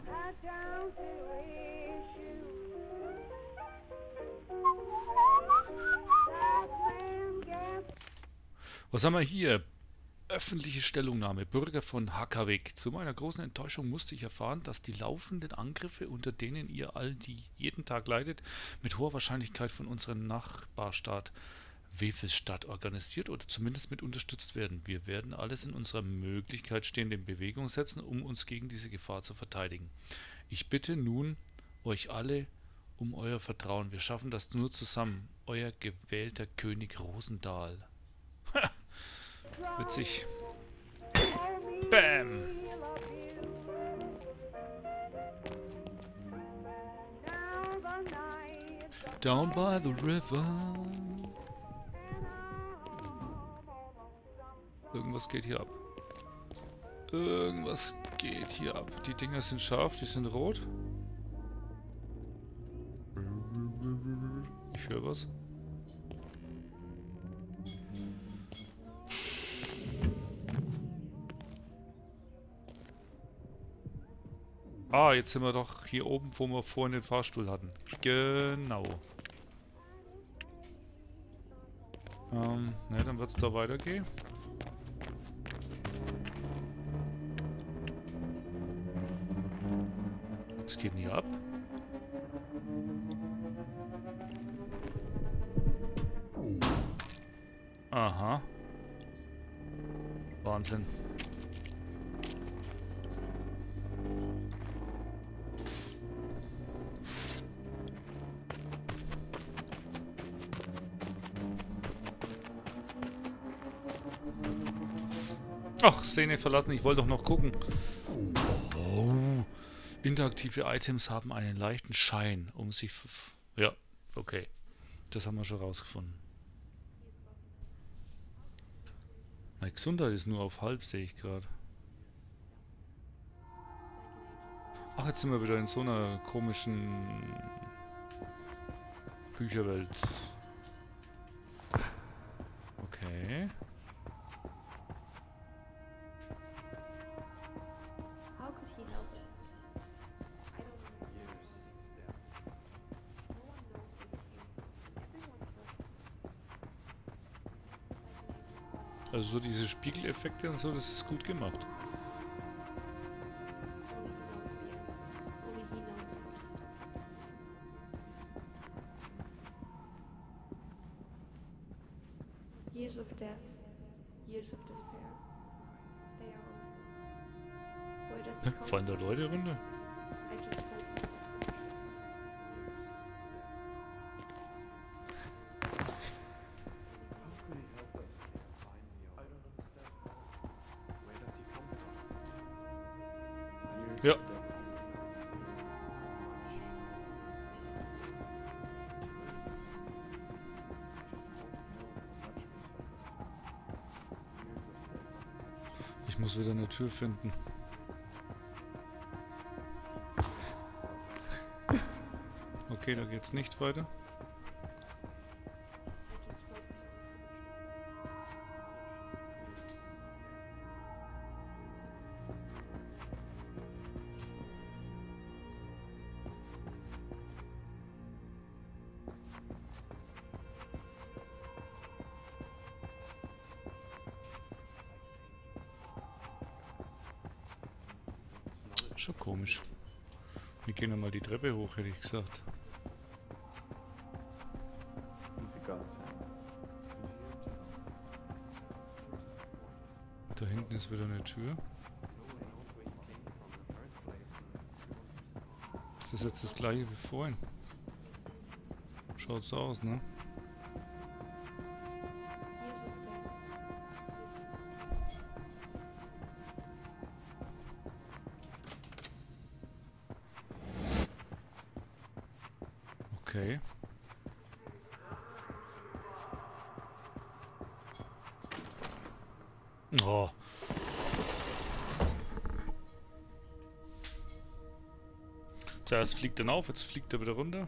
Was haben wir hier? Öffentliche Stellungnahme. Bürger von Hakavik. Zu meiner großen Enttäuschung musste ich erfahren, dass die laufenden Angriffe, unter denen ihr all die jeden Tag leidet, mit hoher Wahrscheinlichkeit von unserem Nachbarstaat Wefelsstadt organisiert oder zumindest mit unterstützt werden. Wir werden alles in unserer Möglichkeit Stehende in Bewegung setzen, um uns gegen diese Gefahr zu verteidigen. Ich bitte nun euch alle um euer Vertrauen. Wir schaffen das nur zusammen. Euer gewählter König Rosendahl. Witzig. Bam! Down by the river. Irgendwas geht hier ab. Irgendwas geht hier ab. Die Dinger sind scharf, die sind rot. Ich höre was. Ah, jetzt sind wir doch hier oben, wo wir vorhin den Fahrstuhl hatten. Genau. Ne, dann wird es da weitergehen. Was geht denn hier ab? Aha. Wahnsinn. Ach, Szene verlassen, ich wollte doch noch gucken. Oh. Interaktive Items haben einen leichten Schein, um sich... Ja, okay. Das haben wir schon rausgefunden. Meine Gesundheit ist nur auf halb, sehe ich gerade. Ach, jetzt sind wir wieder in so einer komischen Bücherwelt. Okay. How could he help us? I don't understand. No one knows what he Everyone does. Also so diese Spiegeleffekte und so, das ist gut gemacht. Only he knows the answer. Only he knows how to stop it. Years of death, years of despair. They are over. Where does he come Fallen da Leute runter? I just hope he was finished with Ja. Ich muss wieder eine Tür finden. Okay, da geht's nicht weiter. Schon komisch. Wir gehen nochmal die Treppe hoch, hätte ich gesagt. Da hinten ist wieder eine Tür. Ist das jetzt das gleiche wie vorhin? Schaut so aus, ne? Okay. Oh. Zuerst fliegt er auf, jetzt fliegt er wieder runter.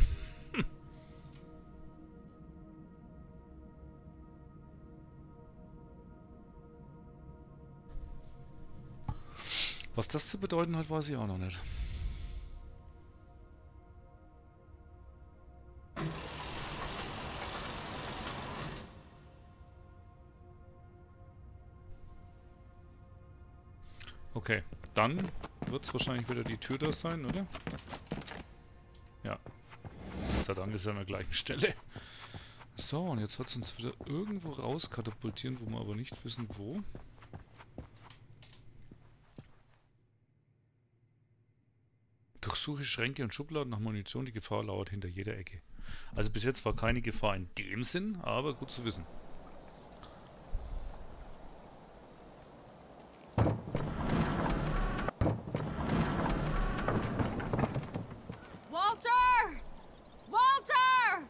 Was das zu bedeuten hat, weiß ich auch noch nicht. Okay, dann wird es wahrscheinlich wieder die Tür da sein, oder? Ja. Gott sei Dank ist er an der gleichen Stelle. So, und jetzt wird es uns wieder irgendwo rauskatapultieren, wo wir aber nicht wissen, wo. Durchsuche Schränke und Schubladen nach Munition, die Gefahr lauert hinter jeder Ecke. Also bis jetzt war keine Gefahr in dem Sinn, aber gut zu wissen. Walter! Walter!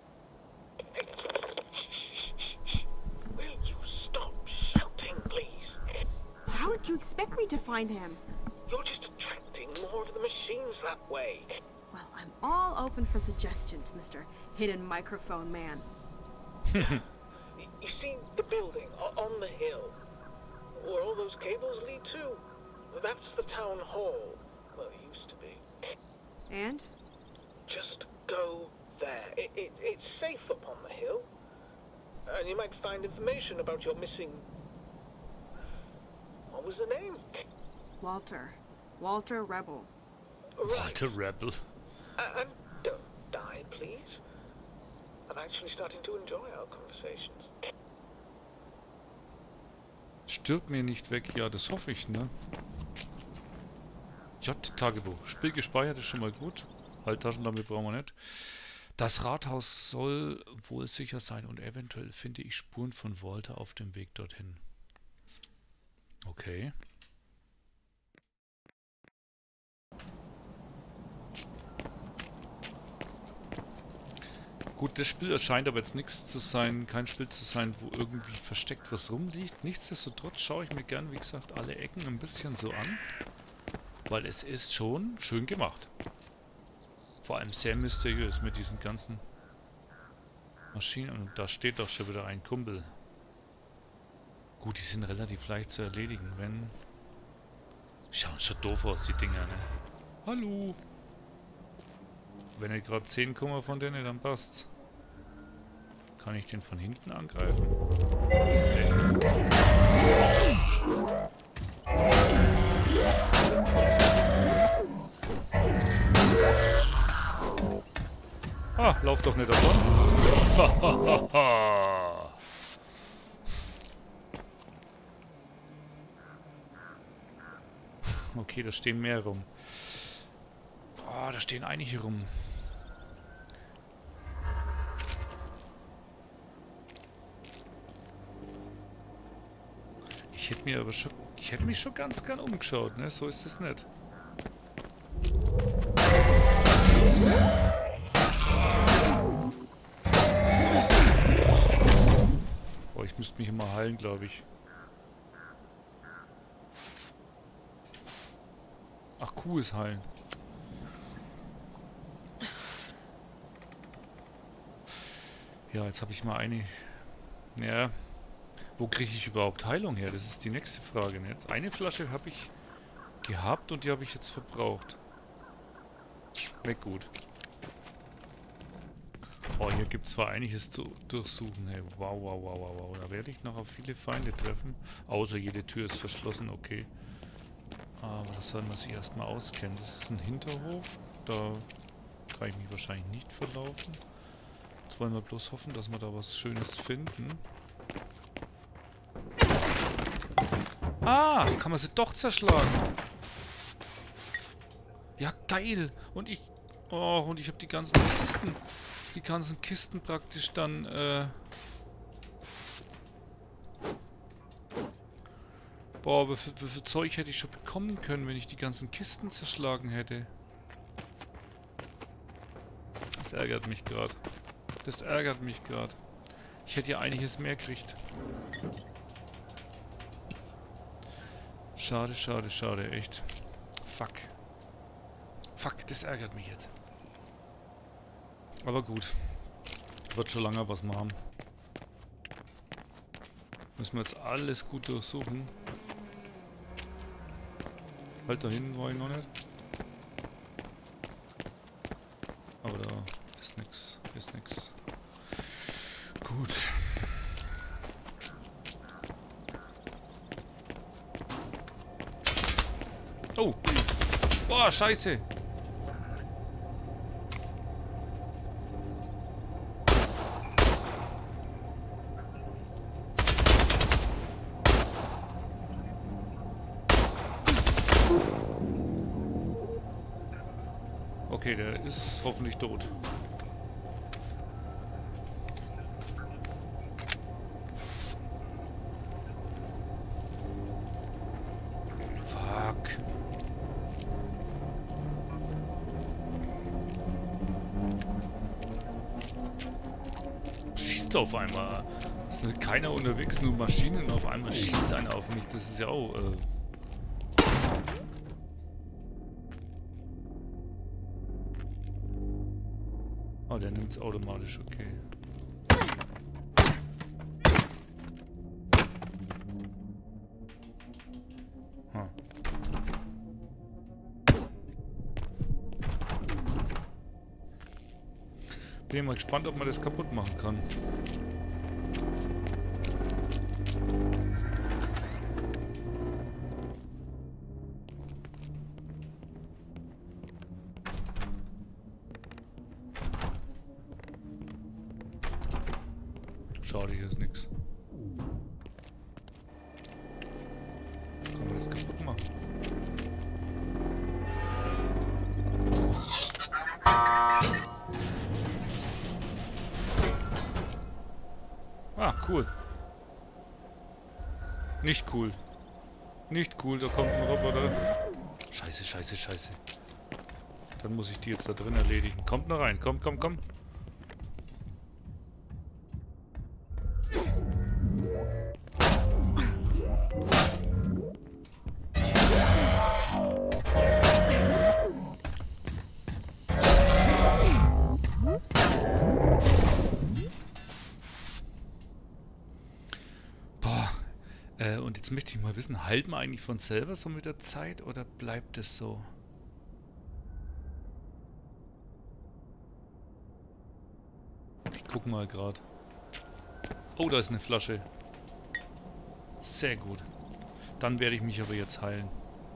Will you stop shouting, please? How did you expect me to find him? You're just attracting more of the machines that way. Well, I'm all open for suggestions, Mr. Hidden Microphone Man. You see the building on the hill, where all those cables lead to? That's the town hall. Well, it used to be. And? Just go there. It's safe up on the hill. And you might find information about your missing... What was the name? Walter. Walter Rebel. What a rebel. And don't die, please. I'm actually starting to enjoy our conversations. Stirb mir nicht weg. Ja, das hoffe ich, ne? J-Tagebuch. Spiel gespeichert ist schon mal gut. Halt, Taschenlampe brauchen wir nicht. Das Rathaus soll wohl sicher sein und eventuell finde ich Spuren von Walter auf dem Weg dorthin. Okay. Gut, das Spiel erscheint aber jetzt nichts zu sein, kein Spiel zu sein, wo irgendwie versteckt was rumliegt. Nichtsdestotrotz schaue ich mir gern, wie gesagt, alle Ecken ein bisschen so an. Weil es ist schon schön gemacht. Vor allem sehr mysteriös mit diesen ganzen Maschinen. Und da steht doch schon wieder ein Kumpel. Gut, die sind relativ leicht zu erledigen, wenn... Schauen schon doof aus, die Dinger, ne? Hallo! Wenn ich gerade 10 komme von denen, dann passt's. Kann ich den von hinten angreifen? Okay. Ah, lauf doch nicht davon. Okay, da stehen mehr rum. Ah, da stehen einige rum. Ich hätte mich schon ganz gern umgeschaut, ne? So ist es nicht. Boah, ich müsste mich immer heilen, glaube ich. Ach, Q ist heilen. Ja, jetzt habe ich mal eine... Ja... Wo kriege ich überhaupt Heilung her? Das ist die nächste Frage. Jetzt eine Flasche habe ich gehabt und die habe ich jetzt verbraucht. Weg gut. Oh, hier gibt es zwar einiges zu durchsuchen. Hey, wow, wow, wow, wow, wow. Da werde ich noch auf viele Feinde treffen. Außer jede Tür ist verschlossen, okay. Aber das soll man sich erstmal auskennen. Das ist ein Hinterhof. Da kann ich mich wahrscheinlich nicht verlaufen. Jetzt wollen wir bloß hoffen, dass wir da was Schönes finden. Ah, kann man sie doch zerschlagen. Ja, geil. Und ich... Oh, und ich habe die ganzen Kisten... Die ganzen Kisten praktisch dann, Boah, wie viel Zeug hätte ich schon bekommen können, wenn ich die ganzen Kisten zerschlagen hätte. Das ärgert mich gerade. Das ärgert mich gerade. Ich hätte ja einiges mehr gekriegt. Schade, schade, schade, echt. Fuck. Fuck, das ärgert mich jetzt. Aber gut. Wird schon lange was machen. Müssen wir jetzt alles gut durchsuchen. Halt da hinten war ich noch nicht. Aber da ist nix. Ist nix. Gut. Oh! Boah, scheiße! Okay, der ist hoffentlich tot. Fuck. Schießt auf einmal. Es ist keiner unterwegs, nur Maschinen. Auf einmal schießt einer auf mich. Das ist ja auch... Oh, der nimmt es automatisch, okay. Huh. Bin mal gespannt, ob man das kaputt machen kann. Schade, hier ist nix. Kann man das kaputt machen? Ah, cool. Nicht cool. Nicht cool, da kommt ein Roboter. Scheiße, scheiße, scheiße. Dann muss ich die jetzt da drin erledigen. Kommt noch rein, komm, komm, komm. Und jetzt möchte ich mal wissen, heilt man eigentlich von selber so mit der Zeit oder bleibt es so? Ich guck mal gerade. Oh, da ist eine Flasche. Sehr gut. Dann werde ich mich aber jetzt heilen.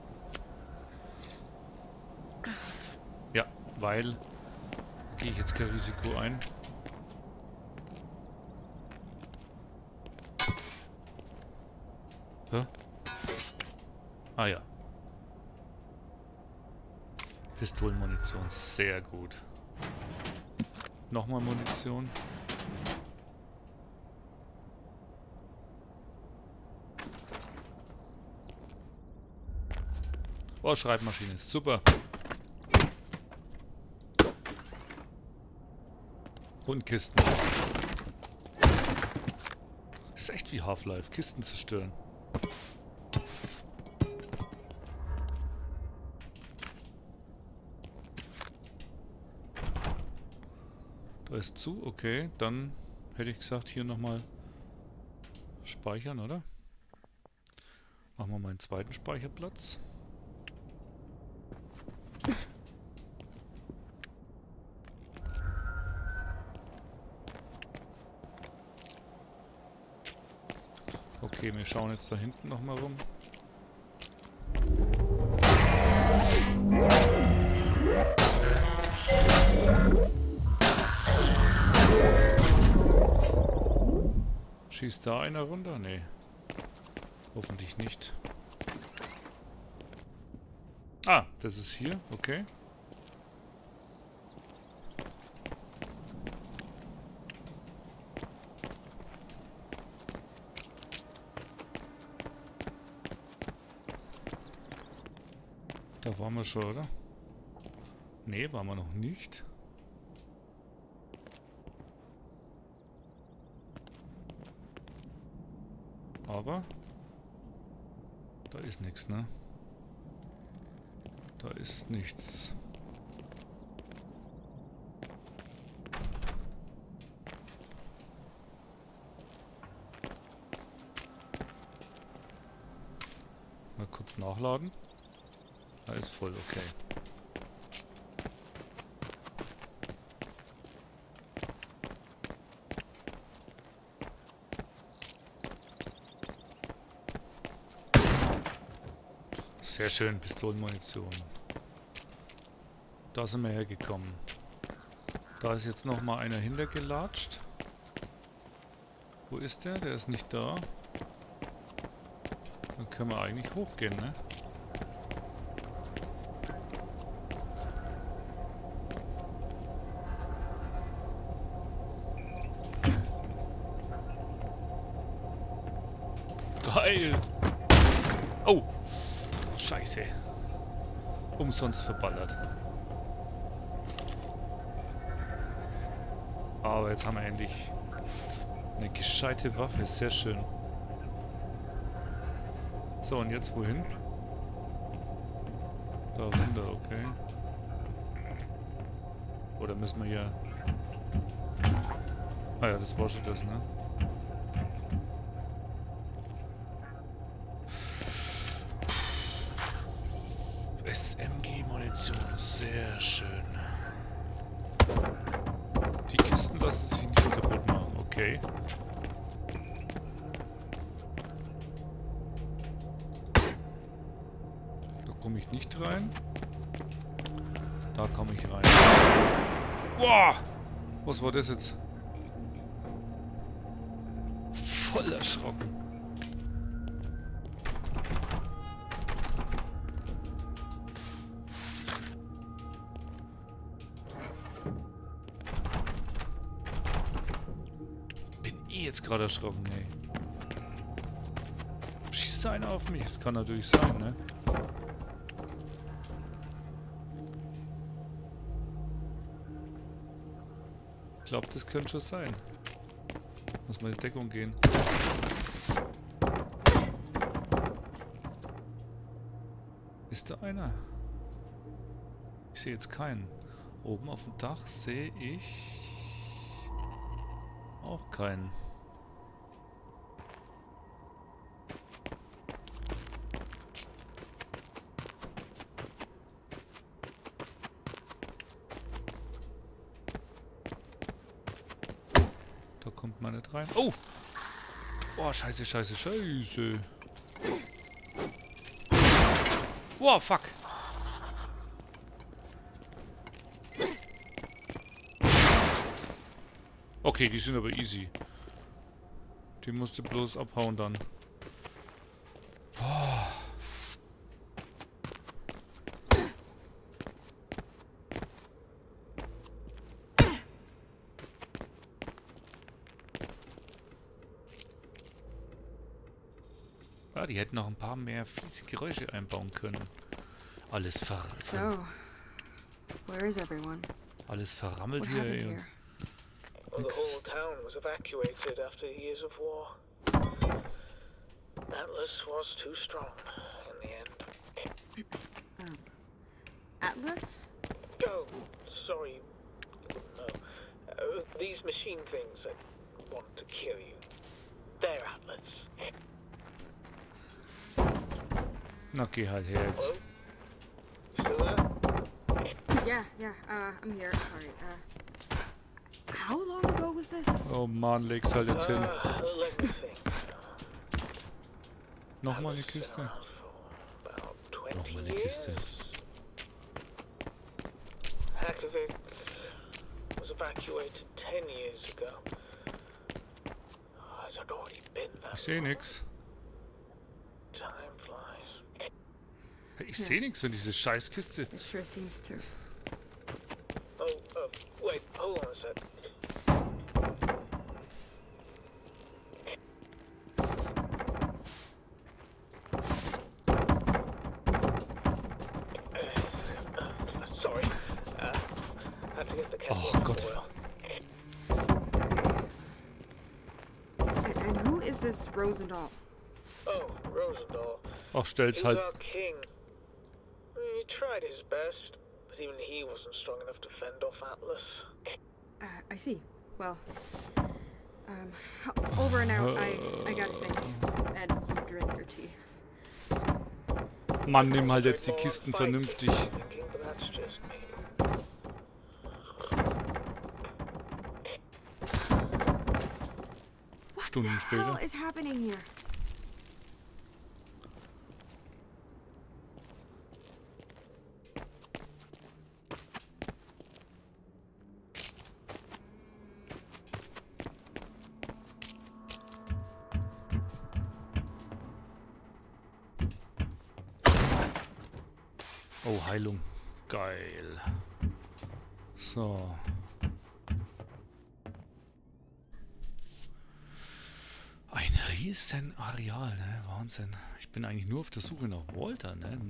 Ja, weil... Gehe ich jetzt kein Risiko ein. Hä? Ah ja. Pistolenmunition, sehr gut. Nochmal Munition. Oh, Schreibmaschine, super. Und Kisten. Ist echt wie Half-Life, Kisten zerstören. Da ist zu, okay. Dann hätte ich gesagt, hier nochmal speichern, oder? Machen wir mal einen zweiten Speicherplatz. Okay, wir schauen jetzt da hinten nochmal rum. Schießt da einer runter? Nee. Hoffentlich nicht. Ah, das ist hier. Okay. Da waren wir schon, oder? Nee, waren wir noch nicht. Aber da ist nichts, ne? Da ist nichts. Mal kurz nachladen. Da ist voll, okay. Sehr schön, Pistolenmunition. Da sind wir hergekommen. Da ist jetzt noch mal einer hintergelatscht. Wo ist der? Der ist nicht da. Dann können wir eigentlich hochgehen, ne? Geil! Oh! Scheiße. Umsonst verballert. Aber jetzt haben wir endlich eine gescheite Waffe. Sehr schön. So, und jetzt wohin? Da runter, okay. Oder müssen wir hier... Ah ja, das war schon das, ne? SMG-Munition, sehr schön. Die Kisten lassen sich nicht kaputt machen, okay. Da komme ich nicht rein. Da komme ich rein. Boah! Was war das jetzt? Voll erschrocken. Jetzt gerade erschrocken, ey. Schießt da einer auf mich? Das kann natürlich sein, ne? Ich glaube, das könnte schon sein. Muss mal in Deckung gehen. Ist da einer? Ich sehe jetzt keinen. Oben auf dem Dach sehe ich auch keinen. Da kommt man nicht rein. Oh! Boah, scheiße, scheiße, scheiße. Boah, fuck. Okay, die sind aber easy. Die musste bloß abhauen dann. Boah. Ah, die hätten noch ein paar mehr fiese Geräusche einbauen können. Alles So, where is everyone? Alles verrammelt What hier. happened Ey. here? Well, the whole town was evacuated after years of war. Atlas was too strong in the end. Atlas? Oh, sorry. You wouldn't know. These machine things that want to kill you. They're Atlas. Na, geh halt her jetzt. Hello? Still there? Yeah, I'm here. Sorry. How long ago was this? Oh Mann, leg's halt jetzt hin. Let me think. Nochmal eine Kiste. About 20 Nochmal eine years. Kiste. Hakovic was evacuated 10 years ago. Has it already been that Ich sehe nix. Time flies. Ich sehe nichts, wenn diese Scheißkiste... It sure seems to. Oh, wait, hold on a sec. Sorry. Had to get the kettle Oh on Gott. boil. And who is this Rosendahl? Oh, Rosendahl. Ach, stell's He's halt... our king. He tried his best, but even he wasn't strong enough to fend off Atlas. I see. Well, over and out. I gotta think. And some drink or tea. Mann, nimm halt jetzt die Kisten vernünftig. Thinking, but that's just me. Stunden What später. is happening here? Oh, Heilung. Geil. So. Ein riesen Areal, ne? Wahnsinn. Ich bin eigentlich nur auf der Suche nach Walter, ne?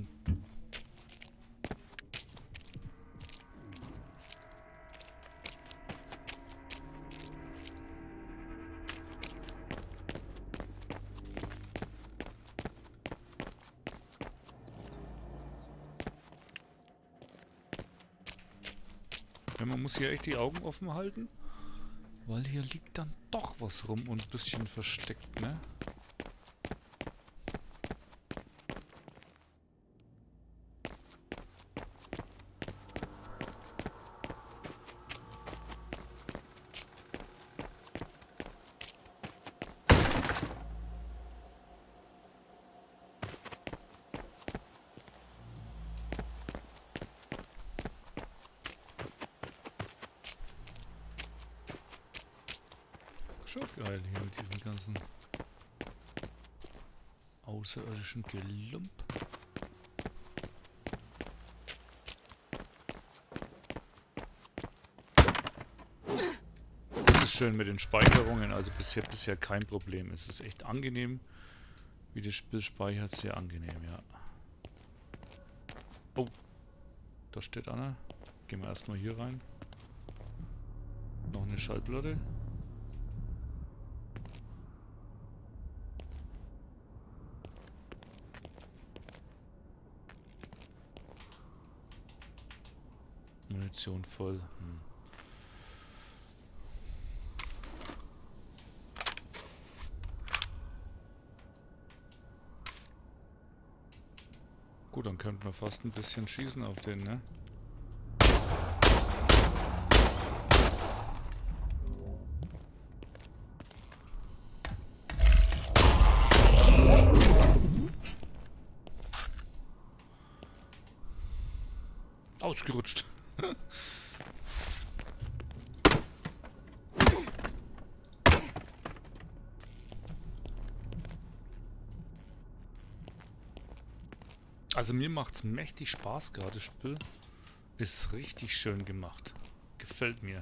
Ja, man muss hier echt die Augen offen halten, weil hier liegt dann doch was rum und ein bisschen versteckt, ne? Schon geil hier mit diesen ganzen außerirdischen Gelump. Das ist schön mit den Speicherungen, also bisher kein Problem. Es ist echt angenehm, wie das Spiel speichert, sehr angenehm, ja. Oh, da steht einer. Gehen wir erstmal hier rein. Noch eine Schallplatte. Munition voll. Gut, dann könnten wir fast ein bisschen schießen auf den, ne? Ausgerutscht. Also mir macht's mächtig Spaß gerade, das Spiel. Ist richtig schön gemacht. Gefällt mir.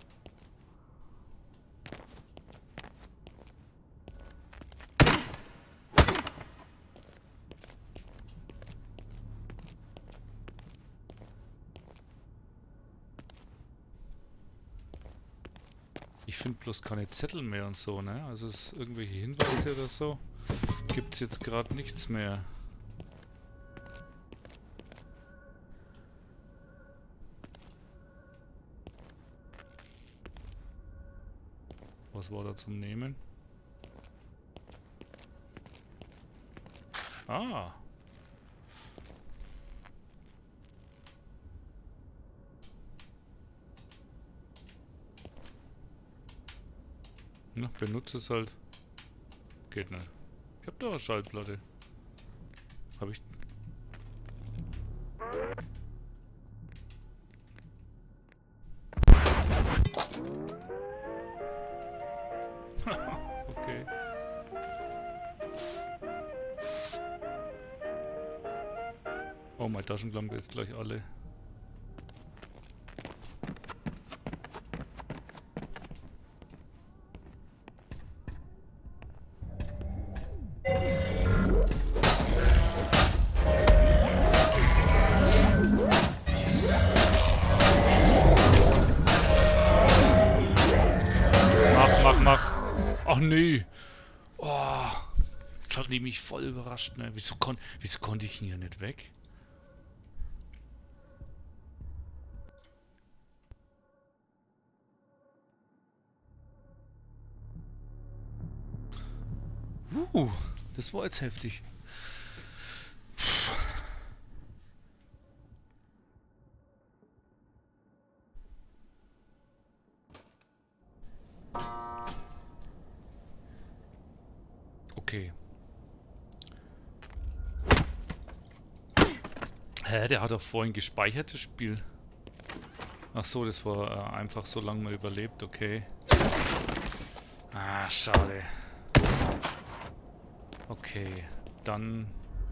Ich finde bloß keine Zettel mehr und so, ne? Also es irgendwelche Hinweise oder so gibt's jetzt gerade nichts mehr. Was war da zum Nehmen? Ah! Na, benutze es halt. Geht nicht. Ich hab doch eine Schallplatte. Hab ich... Okay. Oh, meine Taschenlampe ist gleich alle. Mach. Ach nee. Oh. Das hat mich voll überrascht, ne? Wieso konnte ich ihn hier nicht weg? Das war jetzt heftig. Okay. Hä, der hat doch vorhin gespeichert, das Spiel. Ach so, das war einfach so lange mal überlebt, okay. Ah, schade. Okay, dann...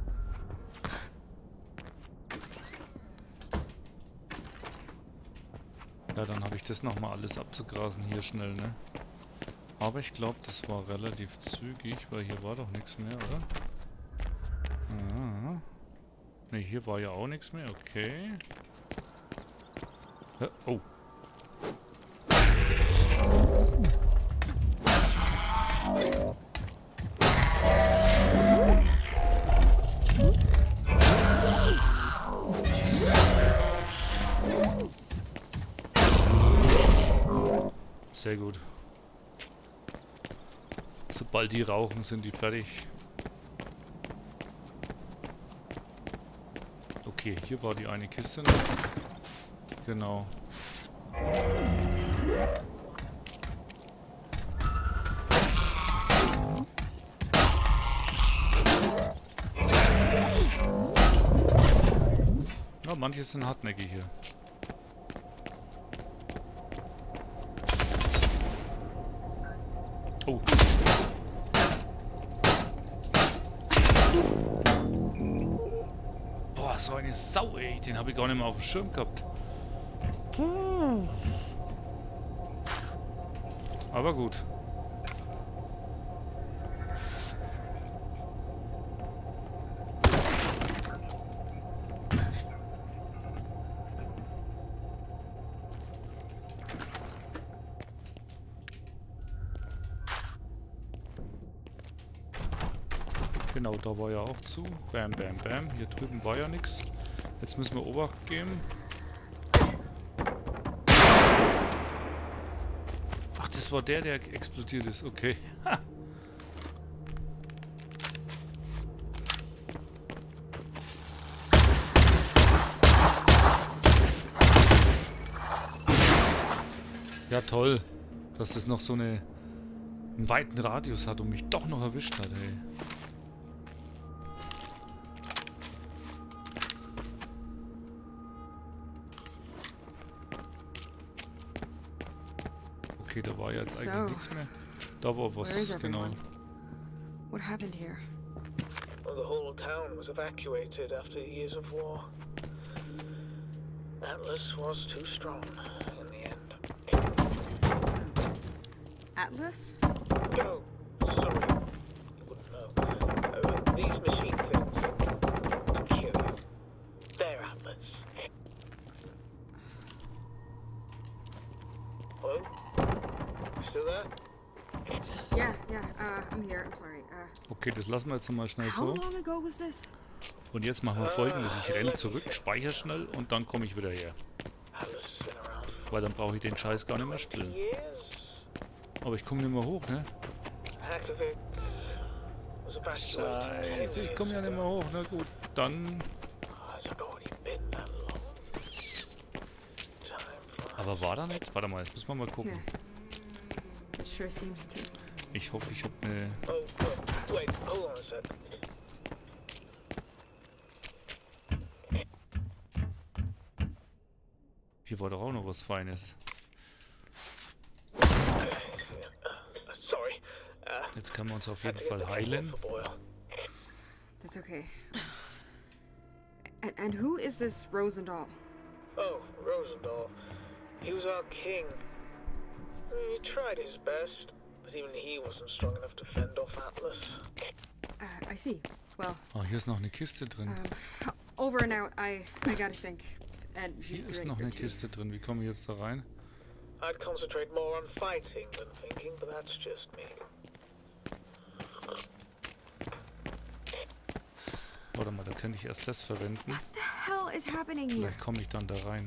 Ja, dann habe ich das nochmal alles abzugrasen hier schnell, ne? Aber ich glaube, das war relativ zügig, weil hier war doch nichts mehr, oder? Ah. Ne, hier war ja auch nichts mehr, okay. Oh. Sehr gut. Sobald die rauchen, sind die fertig. Okay, hier war die eine Kiste noch. Genau. Ja, manche sind hartnäckig hier. Oh. Boah, so eine Sau, ey. Den habe ich gar nicht mehr auf dem Schirm gehabt. Aber gut. Genau, da war ja auch zu. Bam, bam, bam. Hier drüben war ja nichts. Jetzt müssen wir Obacht geben. Ach, das war der explodiert ist. Okay. Ha. Ja, toll. Dass es noch so einen weiten Radius hat und mich doch noch erwischt hat, ey. Okay, da war jetzt eigentlich nichts mehr. Da war was, genau. What happened here? Well, the whole town was evacuated after years of war. Atlas was too strong in the end. Atlas? No, sorry. You wouldn't know. These machine things to kill you. They're Atlas. Hello? Still there? Yeah, I'm here. I'm sorry. Okay, das lassen wir jetzt mal schnell How so. long ago was this? Und jetzt machen wir Folgendes. Ich renne zurück, speichere schnell und dann komme ich wieder her. Weil dann brauche ich den Scheiß gar nicht mehr spielen. Aber ich komme nicht mehr hoch, ne? Scheiße, ich komme ja nicht mehr hoch. Na gut, dann... Aber war da nicht? Warte mal, jetzt müssen wir mal gucken. It sure seems to. Ich hoffe, ich habe eine... Wait, hold on a sec. Hier war doch auch noch was Feines. Sorry. Jetzt können wir uns auf jeden Fall heilen. That's okay. And who is this Rosendahl? Oh, Rosendahl. He was our king. He tried his best, but even he wasn't strong enough to fend off Atlas. I see. Well... Oh, hier ist noch eine Kiste drin. Over and out. I gotta think. And Hier ist noch eine Kiste drin. Wie komme ich jetzt da rein? I'd concentrate more on fighting than thinking, but that's just me. Warte mal, da kann ich erst das verwenden. What the hell is happening here? Vielleicht komme ich dann da rein.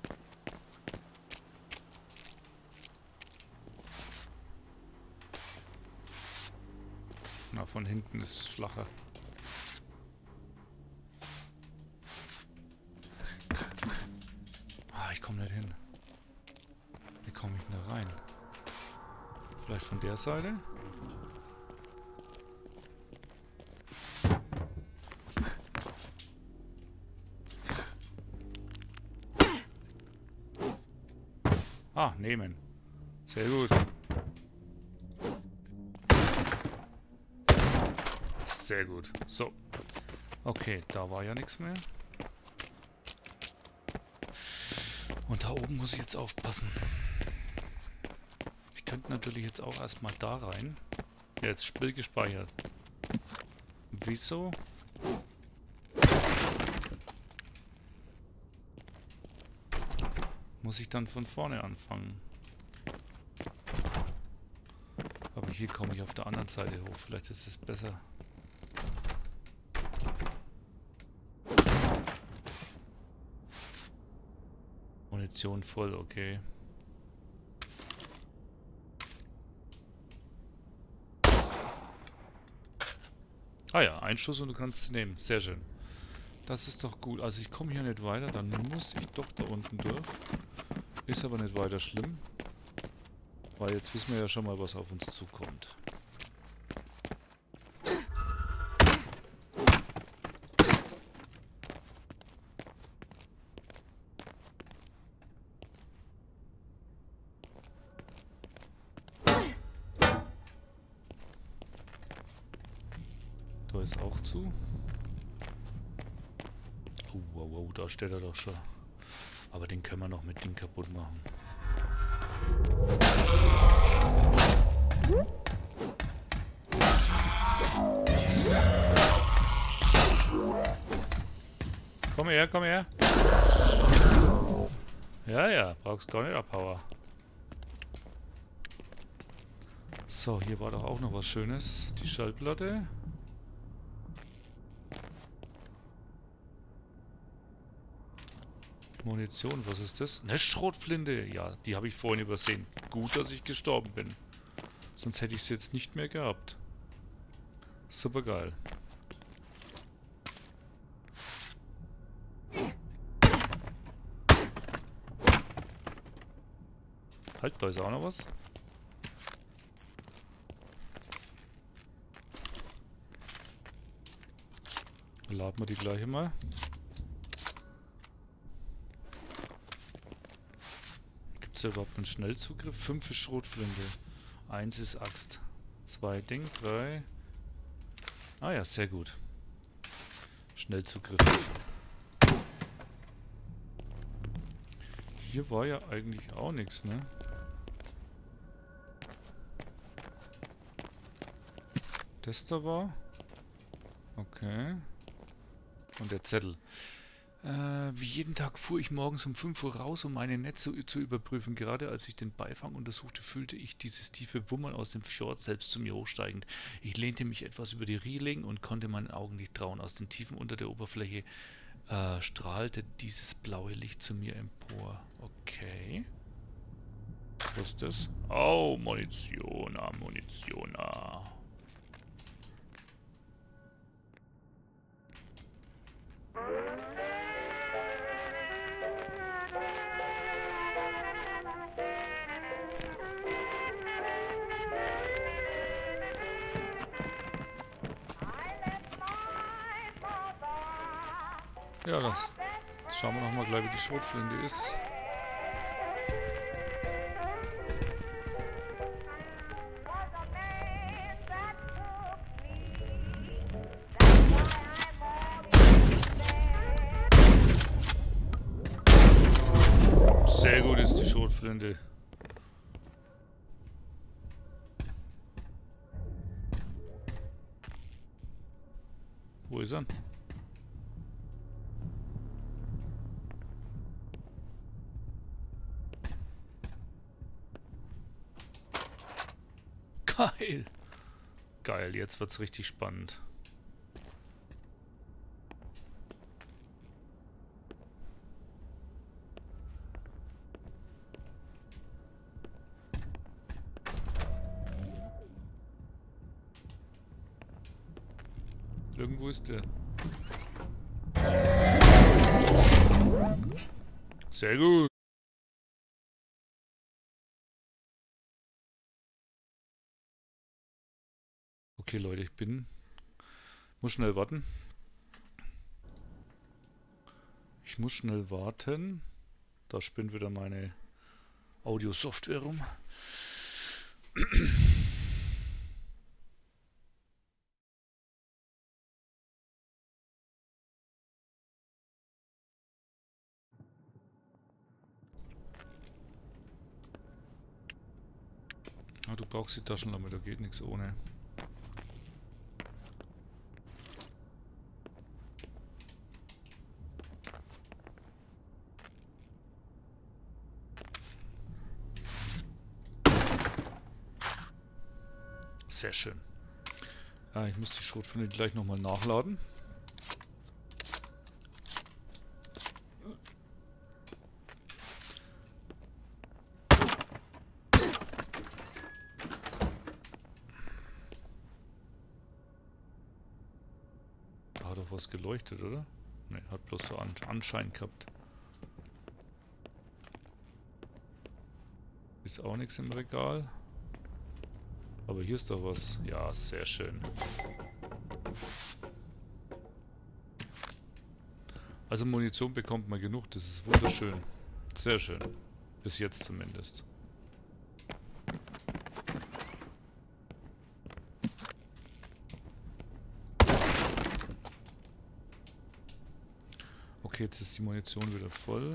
Na, von hinten ist es flacher. Ah, ich komme nicht hin. Wie komme ich denn da rein? Vielleicht von der Seite? Ah, nehmen. Sehr gut. Sehr gut. So. Okay, da war ja nichts mehr. Und da oben muss ich jetzt aufpassen. Ich könnte natürlich jetzt auch erstmal da rein. Ja, jetzt Spiel gespeichert. Wieso? Muss ich dann von vorne anfangen? Aber hier komme ich auf der anderen Seite hoch. Vielleicht ist es besser. Munition voll, okay. Ah ja, ein Schuss und du kannst es nehmen. Sehr schön. Das ist doch gut. Also ich komme hier nicht weiter, dann muss ich doch da unten durch. Ist aber nicht weiter schlimm. Weil jetzt wissen wir ja schon mal, was auf uns zukommt. Da ist auch zu. Oh, wow, wow, da steht er doch schon. Aber den können wir noch mit Ding kaputt machen. Komm her, komm her. Ja, ja, brauchst gar nicht abhauen. So, hier war doch auch noch was Schönes. Die Schallplatte. Munition, was ist das? Eine Schrotflinte. Ja, die habe ich vorhin übersehen. Gut, dass ich gestorben bin. Sonst hätte ich sie jetzt nicht mehr gehabt. Super geil. Halt, da ist auch noch was. Laden wir die gleiche mal. Gibt es überhaupt einen Schnellzugriff? 5 ist Schrotflinte. 1 ist Axt. 2 Ding, 3. Ah ja, sehr gut. Schnellzugriff. Hier war ja eigentlich auch nichts, ne? Das da war. Okay. Und der Zettel. Wie jeden Tag fuhr ich morgens um 5 Uhr raus, um meine Netze zu überprüfen. Gerade als ich den Beifang untersuchte, fühlte ich dieses tiefe Wummern aus dem Fjord selbst zu mir hochsteigend. Ich lehnte mich etwas über die Reling und konnte meinen Augen nicht trauen. Aus den Tiefen unter der Oberfläche strahlte dieses blaue Licht zu mir empor. Okay. Was ist das? Oh, Munition, Munition. Ja, das schauen wir nochmal gleich, wie die Schrotflinte ist. Sehr gut ist die Schrotflinte. Wo ist er? Geil. Geil, jetzt wird's richtig spannend. Irgendwo ist der. Sehr gut. Okay, Leute, muss schnell warten. Ich muss schnell warten. Da spinnt wieder meine Audio-Software rum. Ah, du brauchst die Taschenlampe, da geht nichts ohne. Sehr schön. Ich muss die Schrotflinte gleich nochmal nachladen. Da hat doch was geleuchtet, oder? Ne, hat bloß so Anschein gehabt. Ist auch nichts im Regal. Aber hier ist doch was. Ja, sehr schön. Also Munition bekommt man genug. Das ist wunderschön. Sehr schön. Bis jetzt zumindest. Okay, jetzt ist die Munition wieder voll.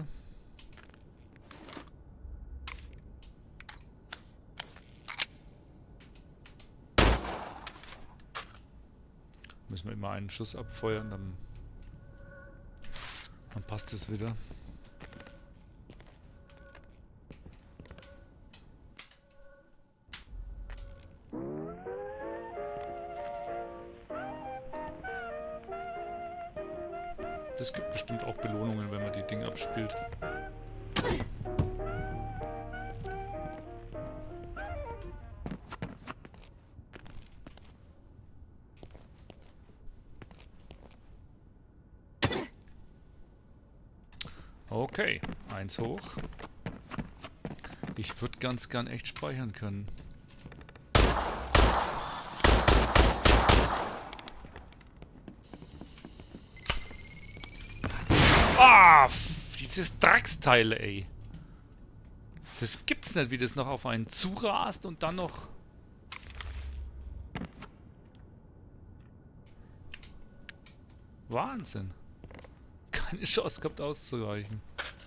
Müssen wir immer einen Schuss abfeuern, dann passt es wieder. Das gibt bestimmt auch Belohnungen, wenn man die Dinge abspielt. Okay, 1 hoch. Ich würde ganz gern echt speichern können. Ah, dieses Drecksteil, ey. Das gibt's nicht, wie das noch auf einen zurast und dann noch... Wahnsinn. Keine Chance gehabt auszuweichen.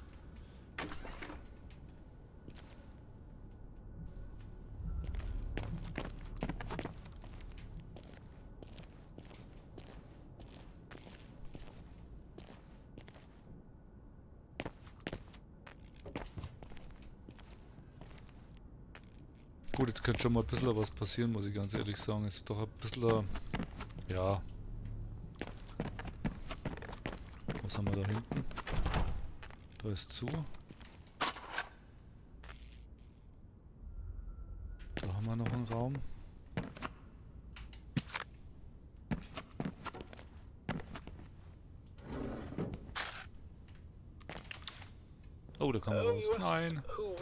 Gut, jetzt könnte schon mal ein bisschen was passieren, muss ich ganz ehrlich sagen. Ist doch ein bisschen... Ja... Was haben wir da hinten? Da ist zu. Da haben wir noch einen Raum. Oh, da kann man raus. Nein.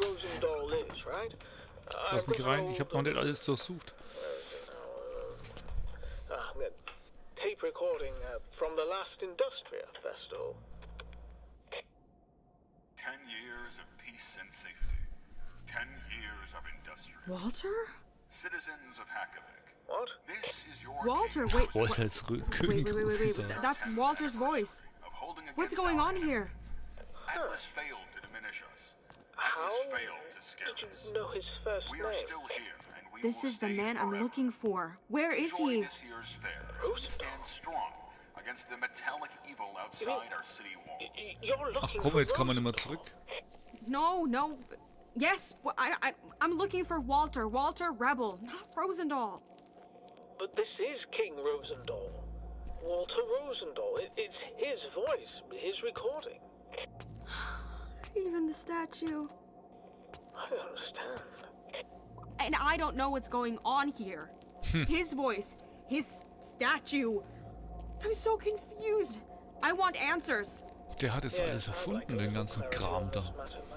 Lass mich rein. Ich habe noch nicht alles durchsucht. Tape recording from the last Industria Festival. 10 years of peace and safety. 10 years of Industria. Walter? Citizens of Hakovic. What? This is your Walter, wait. Walter ist Wait. That's Walter's voice. of holding What's against going our on here? Atlas failed to diminish us. his first We are name. still here, and we This will is the stay man I'm forever. looking for. Where is Join he? this year's fair. Rosendahl. Stand strong against the metallic evil outside our city walls. You're Ach looking komm, for jetzt kann man nicht mehr Rosendahl. zurück. No. Yes, I'm looking for Walter. Walter Rebel, not Rosendahl. But this is King Rosendahl. Walter Rosendahl. It's his voice, his recording. Even the statue. I don't understand. And I don't know what's going on here. His voice, his statue. I'm so confused. I want answers. Der hat jetzt alles erfunden, den ganzen Kram da.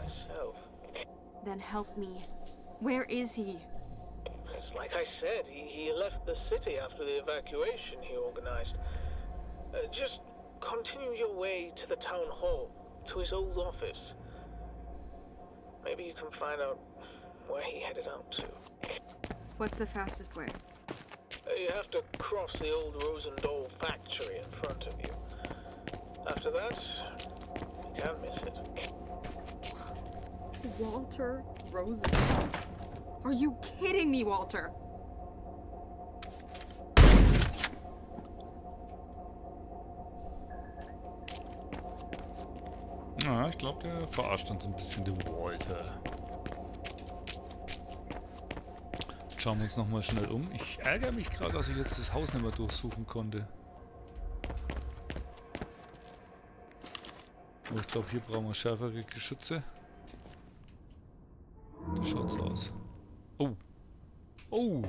Then help me. Where is he? It's like I said, he left the city after the evacuation he organized. Just continue your way to the town hall, to his old office. Maybe you can find out where he headed out to. What's the fastest way? You have to cross the old Rosendahl factory in front of you. After that, you can't miss it. Walter Rosendahl? Are you kidding me, Walter? Ja, ich glaube, der verarscht uns ein bisschen, der Walter. Schauen wir uns nochmal schnell um. Ich ärgere mich gerade, dass ich jetzt das Haus nicht mehr durchsuchen konnte. Aber ich glaube, hier brauchen wir schärfere Geschütze. Das schaut so aus. Oh. Oh.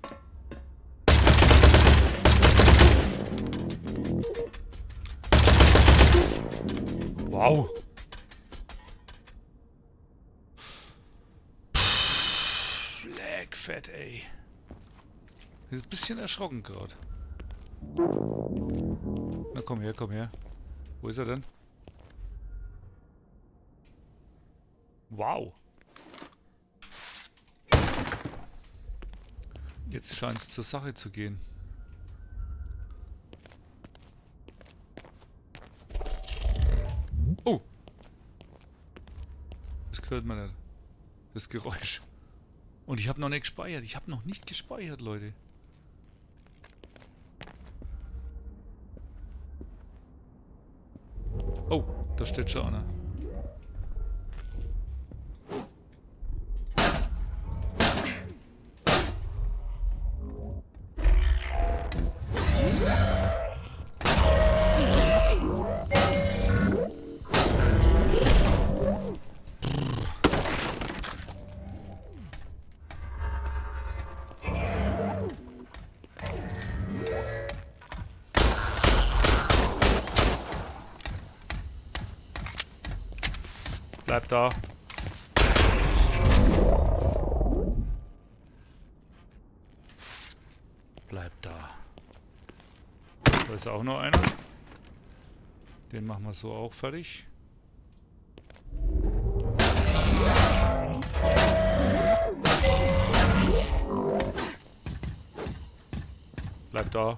Wow. Blackfett, ey. Ist ein bisschen erschrocken gerade. Na komm her, komm her. Wo ist er denn? Wow. Jetzt scheint es zur Sache zu gehen. Oh! Das gefällt mir nicht. Das Geräusch. Und ich habe noch nicht gespeichert. Ich habe noch nicht gespeichert, Leute. Oh, da steht schon einer. Bleib da. Bleib da. Da ist auch noch einer. Den machen wir so auch fertig. Bleib da.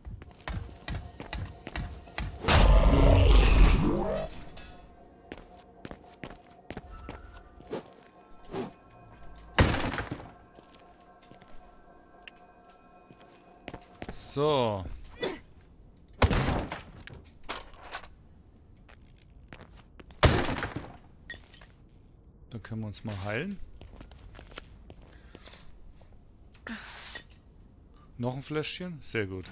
So. Dann können wir uns mal heilen. Noch ein Fläschchen? Sehr gut.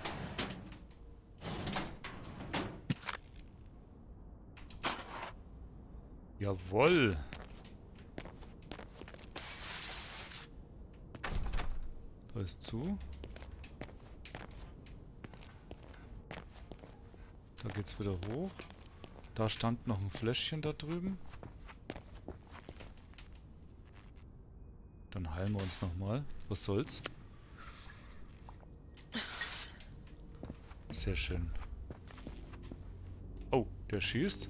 Jawohl. Da ist zu. Da geht's wieder hoch. Da stand noch ein Fläschchen da drüben. Dann heilen wir uns nochmal. Was soll's? Sehr schön. Oh, der schießt.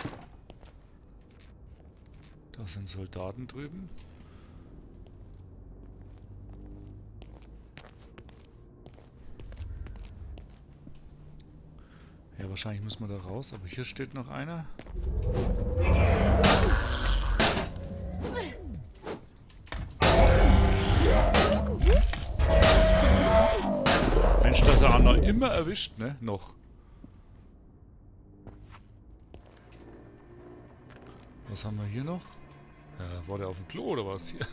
Da sind Soldaten drüben. wahrscheinlich muss man da raus, aber hier steht noch einer. Mensch, dass er noch immer erwischt, ne? Noch. Was haben wir hier noch? Ja, war der auf dem Klo oder was hier?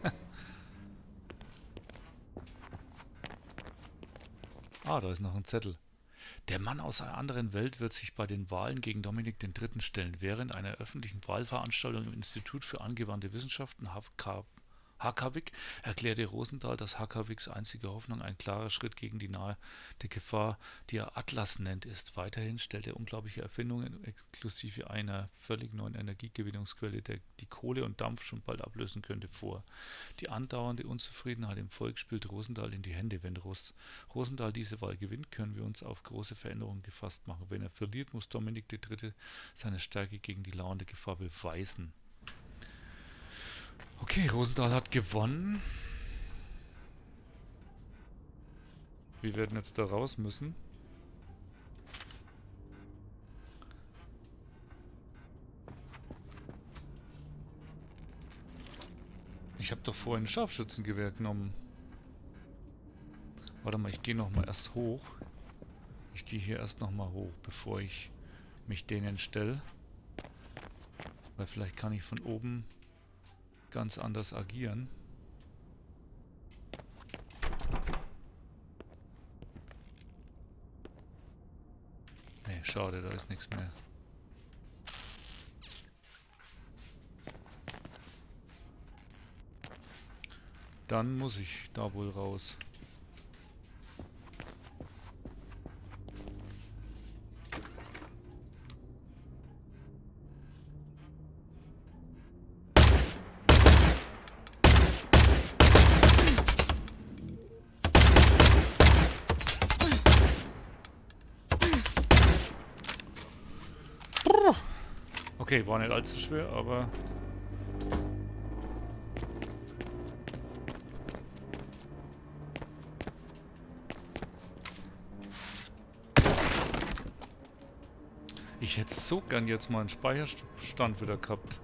Ah, da ist noch ein Zettel. Der Mann aus einer anderen Welt wird sich bei den Wahlen gegen Dominik III. Stellen. Während einer öffentlichen Wahlveranstaltung im Institut für angewandte Wissenschaften Hakavik erklärte Rosenthal, dass Hakaviks einzige Hoffnung ein klarer Schritt gegen die nahende Gefahr, die er Atlas nennt, ist. Weiterhin stellt er unglaubliche Erfindungen inklusive einer völlig neuen Energiegewinnungsquelle, die Kohle und Dampf schon bald ablösen könnte, vor. Die andauernde Unzufriedenheit im Volk spielt Rosenthal in die Hände. Wenn Rosenthal diese Wahl gewinnt, können wir uns auf große Veränderungen gefasst machen. Wenn er verliert, muss Dominik III. Seine Stärke gegen die lauernde Gefahr beweisen. Okay, Rosenthal hat gewonnen. Wir werden jetzt da raus müssen. Ich habe doch vorhin ein Scharfschützengewehr genommen. Warte mal, ich gehe nochmal erst hoch. Ich gehe hier erst nochmal hoch, bevor ich mich denen stelle. Weil vielleicht kann ich von oben ganz anders agieren. Ne, schade, da ist nichts mehr. Dann muss ich da wohl raus. Okay, war nicht allzu schwer, aber... Ich hätte so gern jetzt mal einen Speicherstand wieder gehabt.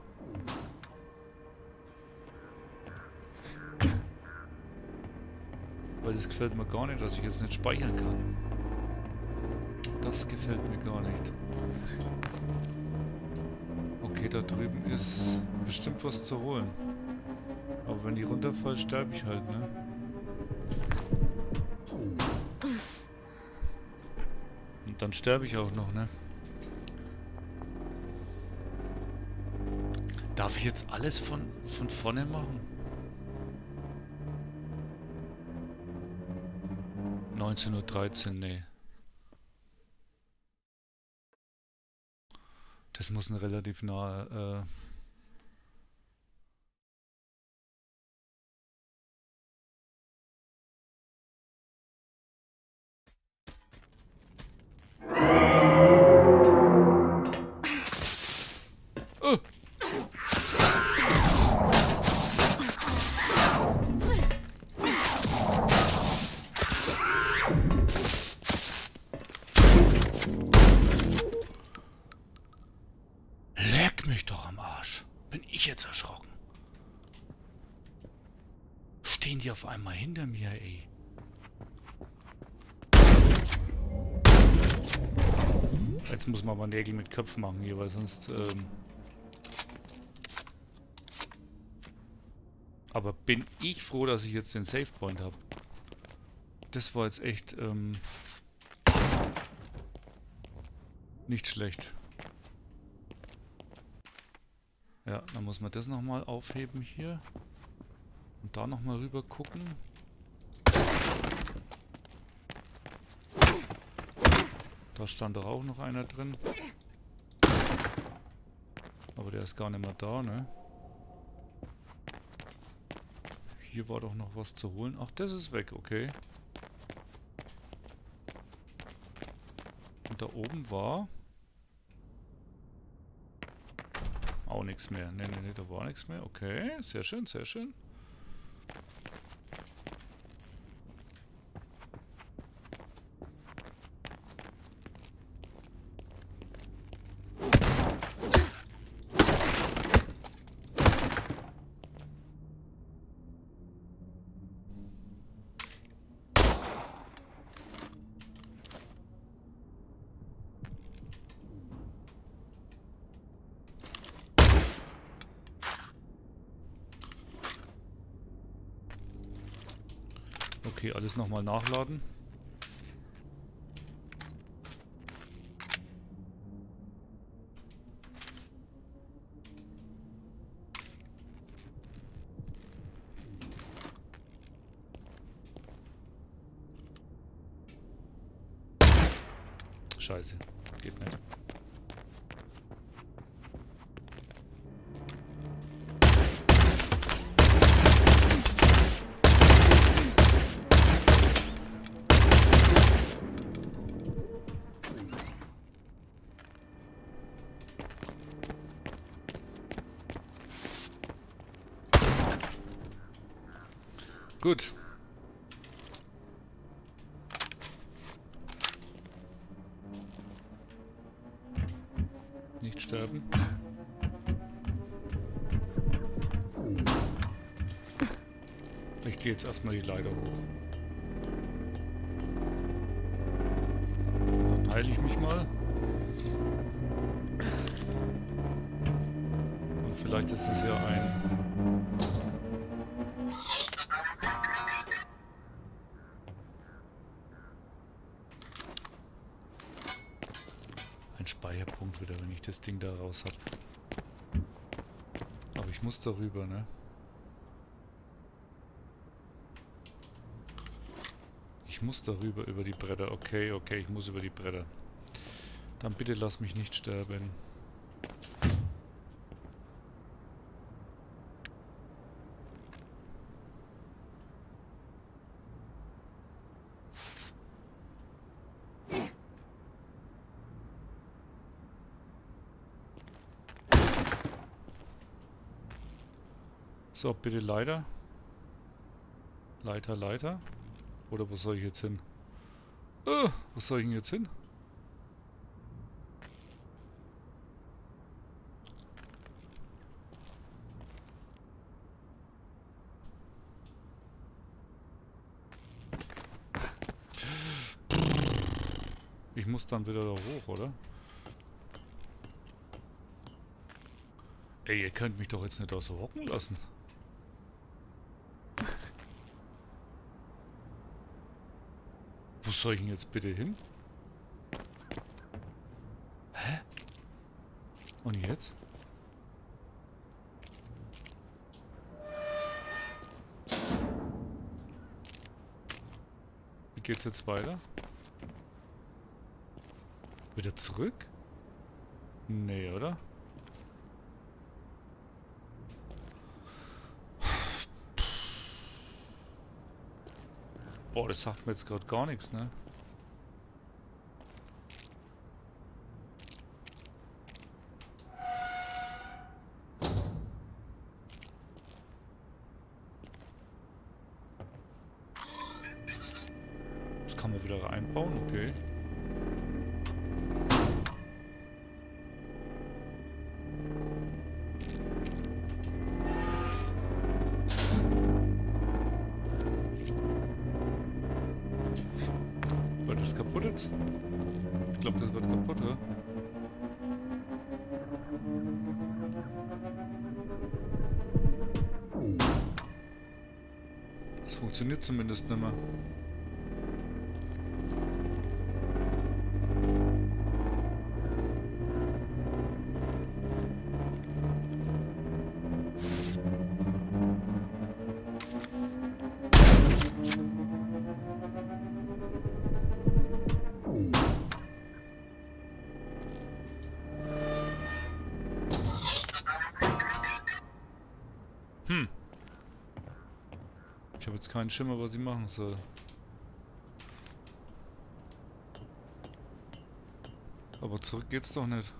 Weil das gefällt mir gar nicht, dass ich jetzt nicht speichern kann. Das gefällt mir gar nicht. Okay, da drüben ist bestimmt was zu holen. Aber wenn die runterfällt, sterbe ich halt, ne? Und dann sterbe ich auch noch, ne? Darf ich jetzt alles von vorne machen? 19:13 Uhr, nee. Das muss ein relativ nahe... Leck mich doch am Arsch. Bin ich jetzt erschrocken. Stehen die auf einmal hinter mir, ey. Jetzt muss man aber Nägel mit Köpfen machen hier, weil sonst... Aber bin ich froh, dass ich jetzt den Save Point habe. Das war jetzt echt nicht schlecht. Ja, dann muss man das nochmal aufheben hier. Und da nochmal rüber gucken. Da stand doch auch noch einer drin. Aber der ist gar nicht mehr da, ne? Hier war doch noch was zu holen. Ach, das ist weg, okay. Und da oben war... auch nichts mehr. Ne, ne, ne, da war nichts mehr. Okay, sehr schön, sehr schön. Okay, alles nochmal nachladen. Scheiße, geht nicht. Gut. Nicht sterben. Ich gehe jetzt erstmal die Leiter hoch. Dann heile ich mich mal. Und vielleicht ist es ja ein Speicherpunkt wieder, wenn ich das Ding da raus habe. Aber ich muss darüber, ne? Ich muss darüber, über die Bretter. Okay, okay, ich muss über die Bretter. Dann bitte lass mich nicht sterben. So, bitte Leiter. Leiter, Leiter. Oder wo soll ich jetzt hin? Wo soll ich denn jetzt hin? Ich muss dann wieder da hoch, oder? Ey, ihr könnt mich doch jetzt nicht da so hocken lassen. Wo soll ich denn jetzt bitte hin? Hä? Und jetzt? Wie geht's jetzt weiter? Wieder zurück? Nee, oder? Boah, das sagt mir jetzt gerade gar nichts, ne? Das kann man wieder einbauen, okay. Das kaputt jetzt? Ich glaube, das wird kaputt, oder? Das funktioniert zumindest nicht mehr. Ich habe jetzt keinen Schimmer, was ich machen soll. Aber zurück geht's doch nicht.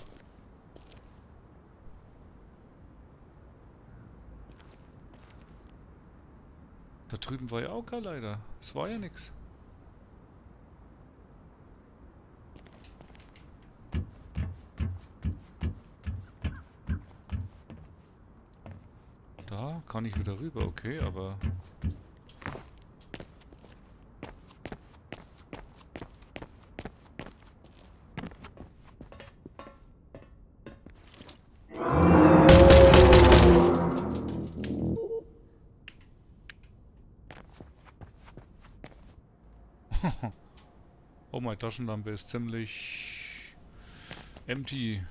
Da drüben war ja auch kein Leiter. Es war ja nichts. Da kann ich wieder rüber, okay, aber... Oh, meine Taschenlampe ist ziemlich empty.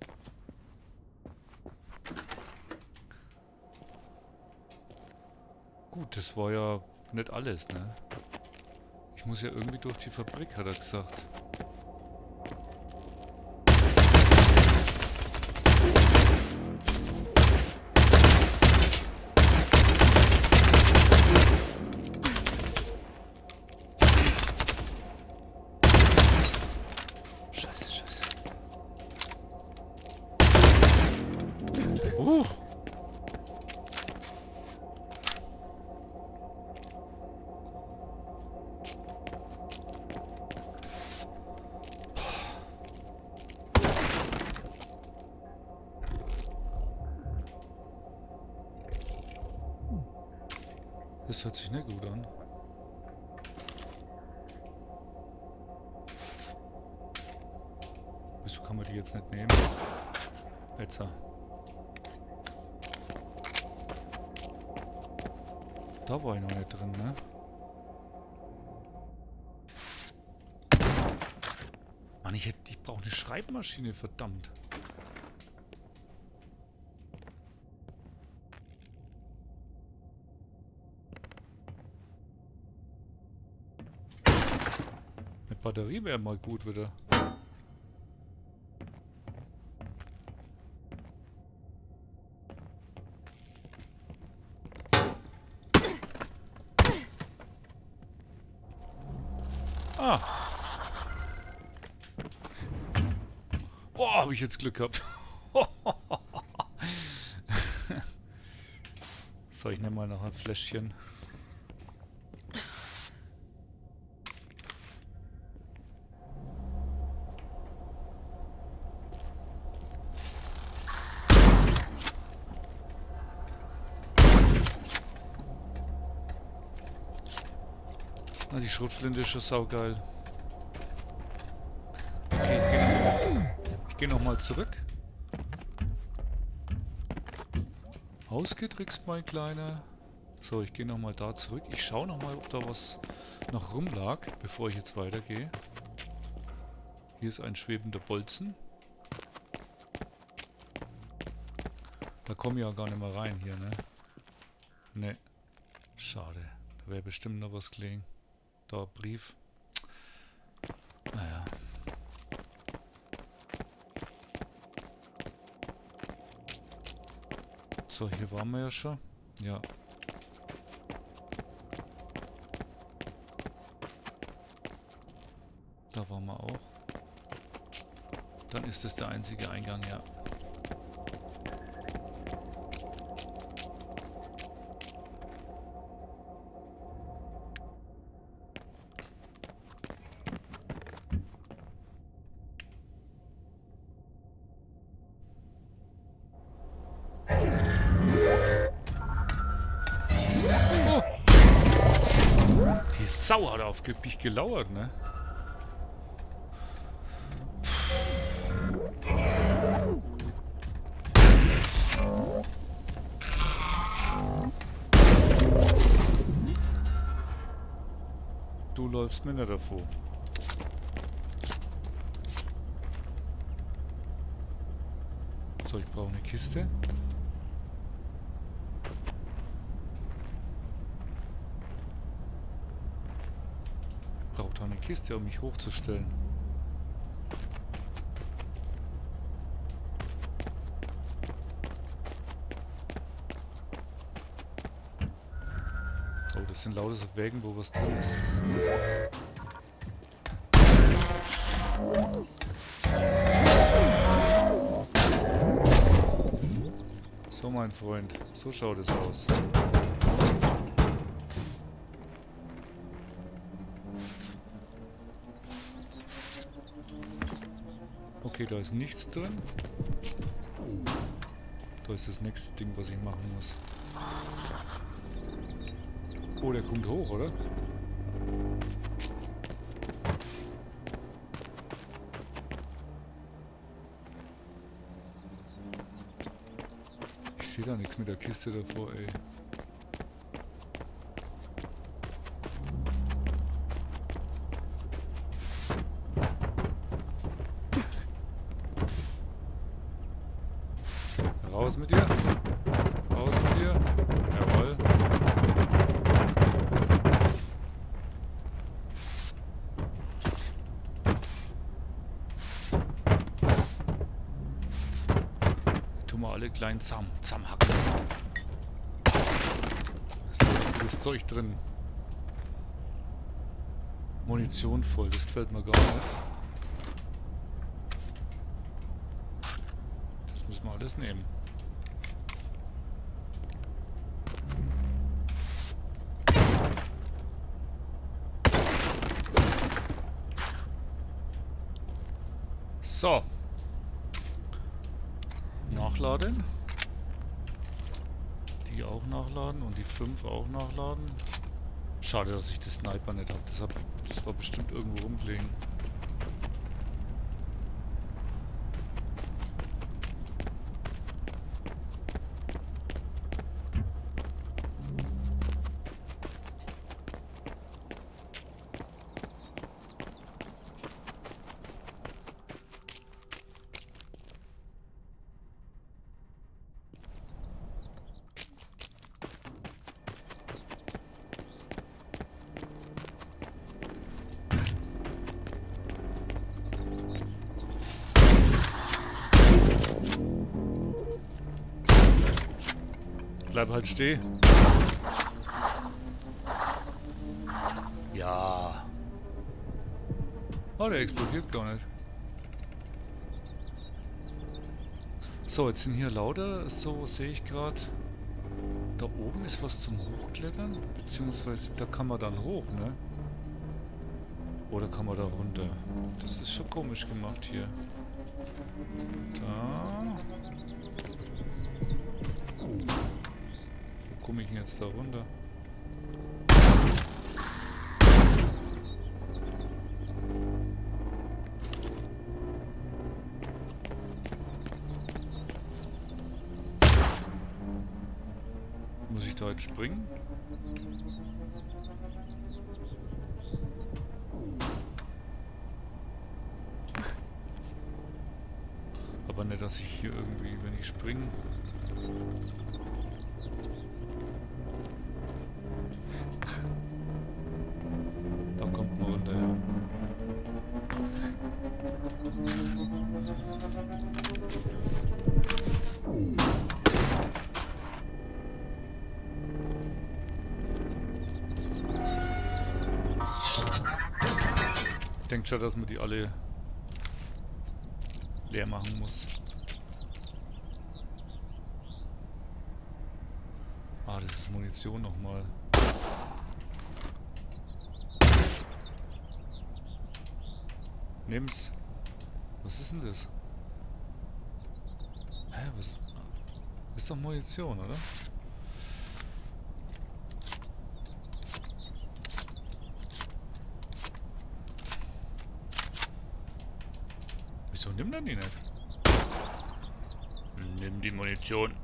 Gut, das war ja nicht alles, ne? Ich muss ja irgendwie durch die Fabrik, hat er gesagt. Das hört sich nicht gut an. Wieso kann man die jetzt nicht nehmen? Jetzt. Da war ich noch nicht drin, ne? Mann, ich brauche eine Schreibmaschine, verdammt. Batterie wäre mal gut wieder. Ah. Oh, habe ich jetzt Glück gehabt. So, ich nehme mal noch ein Fläschchen. Na, die Schrotflinte ist schon saugeil. Okay, ich geh noch mal zurück. Ausgetrickst, mein Kleiner. So, ich gehe noch mal da zurück. Ich schaue noch mal, ob da was noch rumlag, bevor ich jetzt weitergehe. Hier ist ein schwebender Bolzen. Da komme ich ja gar nicht mehr rein hier, ne? Ne. Schade. Da wäre bestimmt noch was gelegen. Da, Brief. Naja. So, hier waren wir ja schon. Ja. Da waren wir auch. Dann ist es der einzige Eingang, ja. Die Sau hat auf mich gelauert, ne? Du läufst mir nicht davor. So, ich brauche eine Kiste. Ich brauche da eine Kiste, um mich hochzustellen. Oh, das sind lauter Wägen, wo was drin ist. So, mein Freund, so schaut es aus. Okay, da ist nichts drin. Da ist das nächste Ding, was ich machen muss. Oh, der kommt hoch, oder? Ich sehe da nichts mit der Kiste davor, ey. alle klein zusammenhacken. Da ist gutes Zeug drin. Munition voll, das gefällt mir gar nicht. Das müssen wir alles nehmen. So. Nachladen. Die auch nachladen und die 5 auch nachladen. Schade, dass ich das Sniper nicht habe. Das war bestimmt irgendwo rumgelegen. Bleib halt stehen. Ja. Oh, der explodiert gar nicht. So, jetzt sind hier lauter. So, sehe ich gerade. Da oben ist was zum Hochklettern. Beziehungsweise da kann man dann hoch, ne? Oder kann man da runter? Das ist schon komisch gemacht hier. Da. Wo komme ich denn jetzt da runter? Muss ich da jetzt springen? Aber nicht, dass ich hier irgendwie, wenn ich springe... Da kommt man runter, ja. Ich denke schon, dass man die alle leer machen muss. Ah, das ist Munition nochmal. Nimm's. Was ist denn das? Hä, was? Ist doch Munition, oder? Wieso nimmt er die nicht? Nimm die Munition.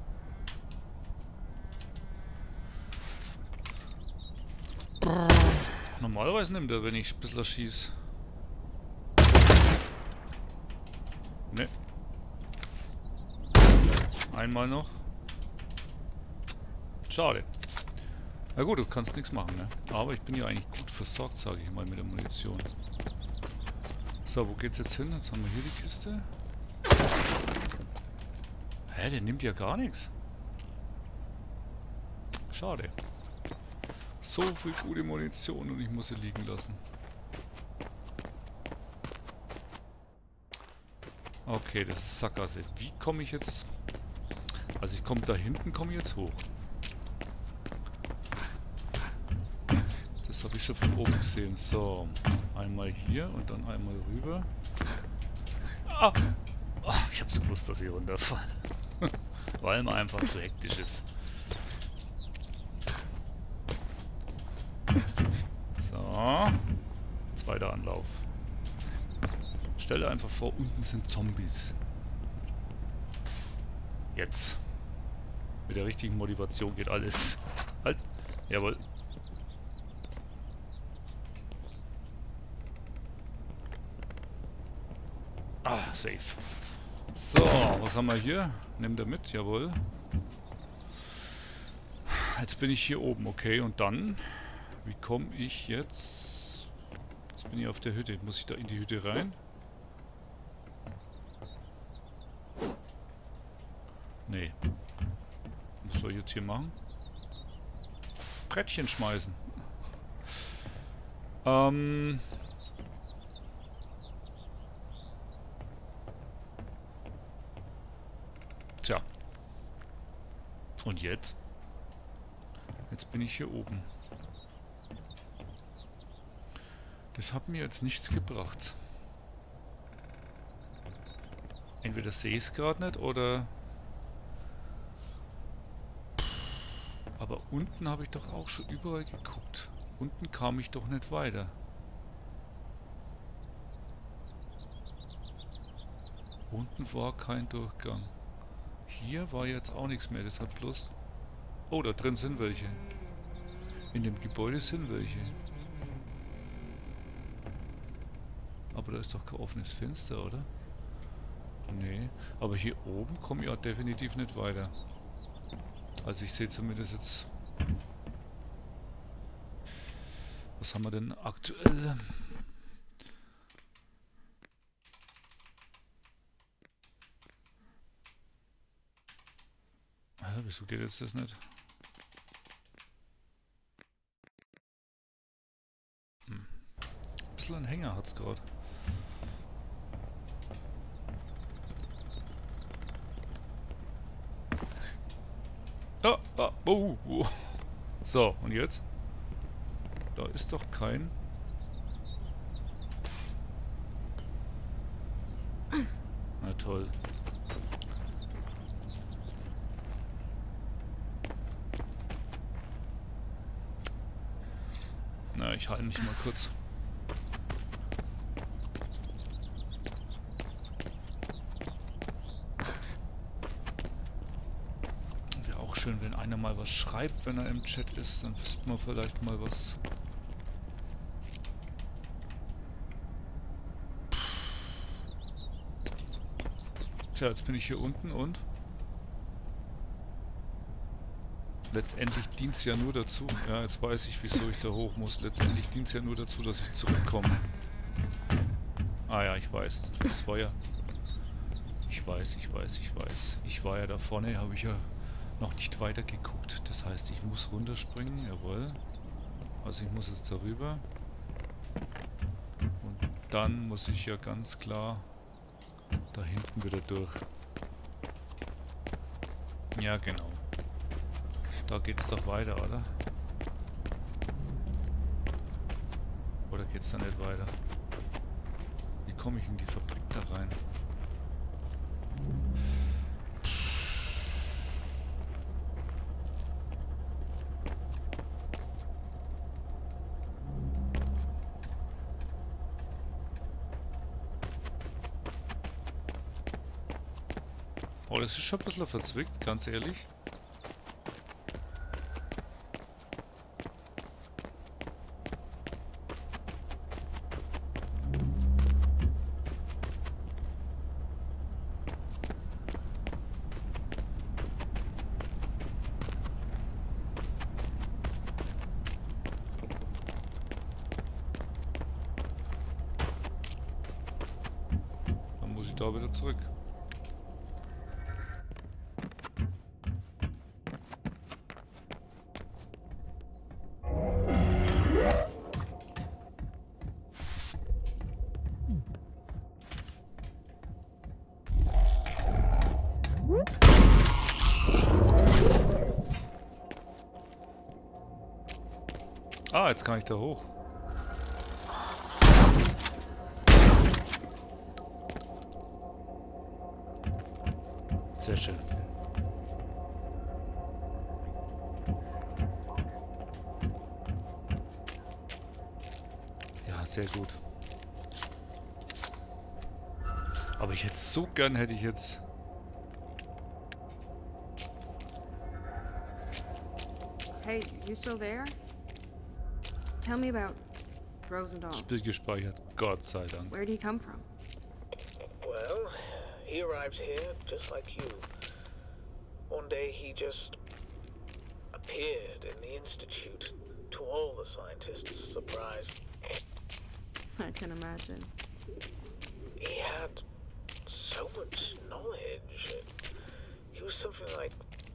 Normalerweise nimmt er, wenn ich ein bisschen schieße. Ne. Einmal noch. Schade. Na gut, du kannst nichts machen, ne? Aber ich bin ja eigentlich gut versorgt, sage ich mal, mit der Munition. So, wo geht's jetzt hin? Jetzt haben wir hier die Kiste. Hä, der nimmt ja gar nichts. Schade. So viel gute Munition und ich muss sie liegen lassen. Okay, das ist Sackgasse. Wie komme ich jetzt... Also ich komme da hinten, komme ich jetzt hoch. Das habe ich schon von oben gesehen. So, einmal hier und dann einmal rüber. Ah! Oh, ich hab's gewusst, dass ich runterfalle. Weil man einfach zu hektisch ist. So. Zweiter Anlauf. Stell dir einfach vor, unten sind Zombies. Jetzt. Mit der richtigen Motivation geht alles. Halt. Jawohl. Ah, safe. So, was haben wir hier? Nimmt er mit, jawohl. Jetzt bin ich hier oben, okay. Und dann, wie komme ich jetzt? Jetzt bin ich auf der Hütte. Muss ich da in die Hütte rein? Nee. Was soll ich jetzt hier machen? Brettchen schmeißen. Tja. Und jetzt? Jetzt bin ich hier oben. Das hat mir jetzt nichts gebracht. Entweder sehe ich es gerade nicht oder... Aber unten habe ich doch auch schon überall geguckt. Unten kam ich doch nicht weiter. Unten war kein Durchgang. Hier war jetzt auch nichts mehr. Das hat bloß... Oh, da drin sind welche. In dem Gebäude sind welche. Aber da ist doch kein offenes Fenster, oder? Nee. Aber hier oben komme ich auch definitiv nicht weiter. Also ich sehe zumindest jetzt... Was haben wir denn aktuell? Wieso geht jetzt das nicht? Ein bisschen ein Hänger hat's gerade. So, und jetzt? Da ist doch kein... Na toll. Na, ich halte mich mal kurz. Wäre auch schön, wenn einer mal was schreibt, wenn er im Chat ist. Dann wüsste man vielleicht mal was. Tja, jetzt bin ich hier unten und... Letztendlich dient es ja nur dazu. Ja, jetzt weiß ich, wieso ich da hoch muss. Letztendlich dient es ja nur dazu, dass ich zurückkomme. Ah ja, ich weiß. Das war ja... Ich weiß. Ich war ja da vorne, habe ich ja noch nicht weiter geguckt. Das heißt, ich muss runterspringen, jawohl. Also ich muss jetzt darüber. Und dann muss ich ja ganz klar da hinten wieder durch. Ja, genau. Da geht's doch weiter, oder? Oder geht's da nicht weiter? Wie komme ich in die Fabrik da rein? Oh, das ist schon ein bisschen verzwickt, ganz ehrlich. Dann muss ich da wieder zurück. Ah, jetzt kann ich da hoch. Sehr schön. Ja, sehr gut. Aber ich hätte so gern, hätte ich jetzt... Hey, you still there? Tell me about Rosendahl. Spiel gespeichert. Gott sei Dank. Where did he come from? Well, he arrived here just like you. One day he just appeared in the Institute, to all the scientists' surprise. I can imagine. He had so much knowledge. He was something like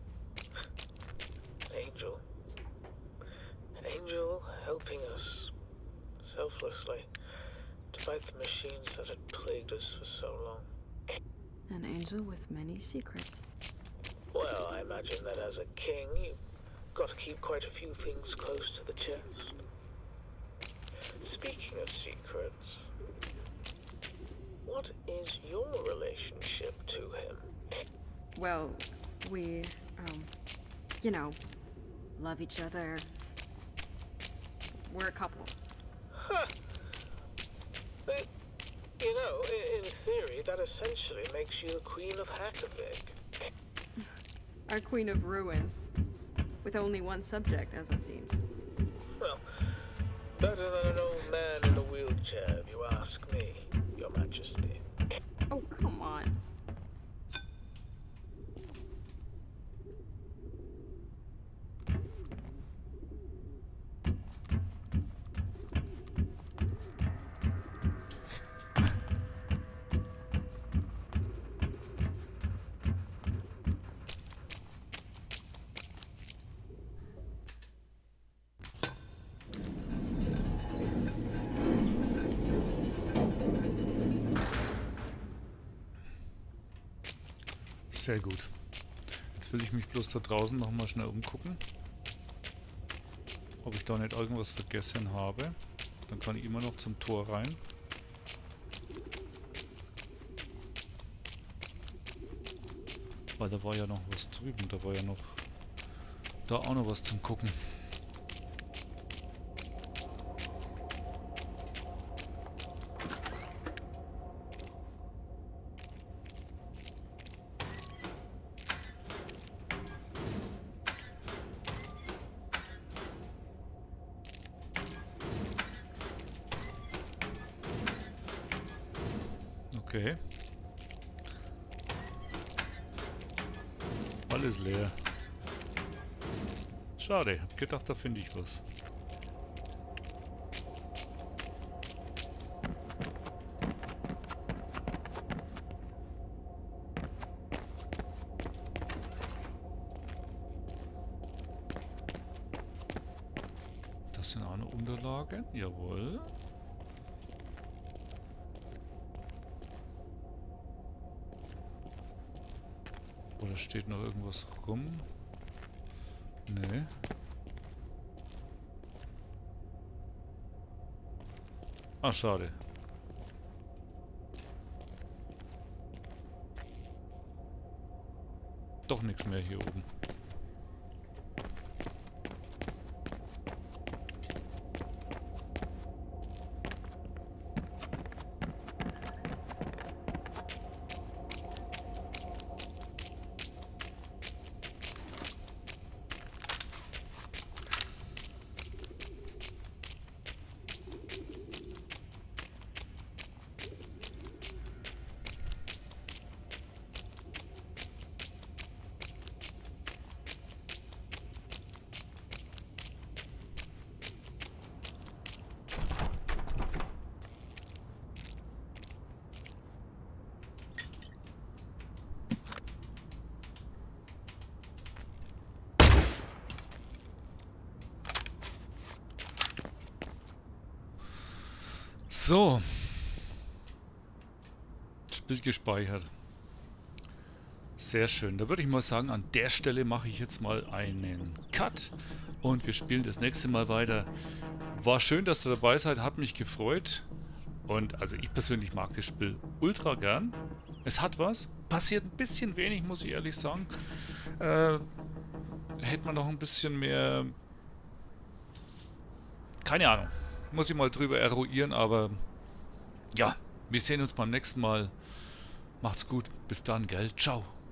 an angel. An angel helping us selflessly to fight the machines that had plagued us for so long. An angel with many secrets. Well, I imagine that as a king, you've got to keep quite a few things close to the chest. Speaking of secrets, what is your relationship to him? Well, we, you know, love each other. We're a couple. Huh. But, you know, in theory, that essentially makes you the Queen of Hackavik. Our Queen of Ruins. With only one subject, as it seems. Well, better than an old man in a wheelchair, if you ask me, Your Majesty. Oh, come on. Sehr gut. Jetzt will ich mich bloß da draußen nochmal schnell umgucken. Ob ich da nicht irgendwas vergessen habe. Dann kann ich immer noch zum Tor rein. Weil da war ja noch was drüben. Da war ja noch... Da auch noch was zum Gucken. Okay. Alles leer. Schade, hab gedacht, da finde ich was. Das sind auch noch Unterlagen. Jawohl. Oder steht noch irgendwas rum? Nee. Ah, schade. Doch nichts mehr hier oben. So. Spiel gespeichert. Sehr schön. Da würde ich mal sagen, an der Stelle mache ich jetzt mal einen Cut. Und wir spielen das nächste Mal weiter. War schön, dass ihr dabei seid. Hat mich gefreut. Und also ich persönlich mag das Spiel ultra gern. Es hat was. Passiert ein bisschen wenig, muss ich ehrlich sagen. Hätte man noch ein bisschen mehr... Keine Ahnung. Muss ich mal drüber eruieren, aber ja, wir sehen uns beim nächsten Mal. Macht's gut. Bis dann, gell? Ciao.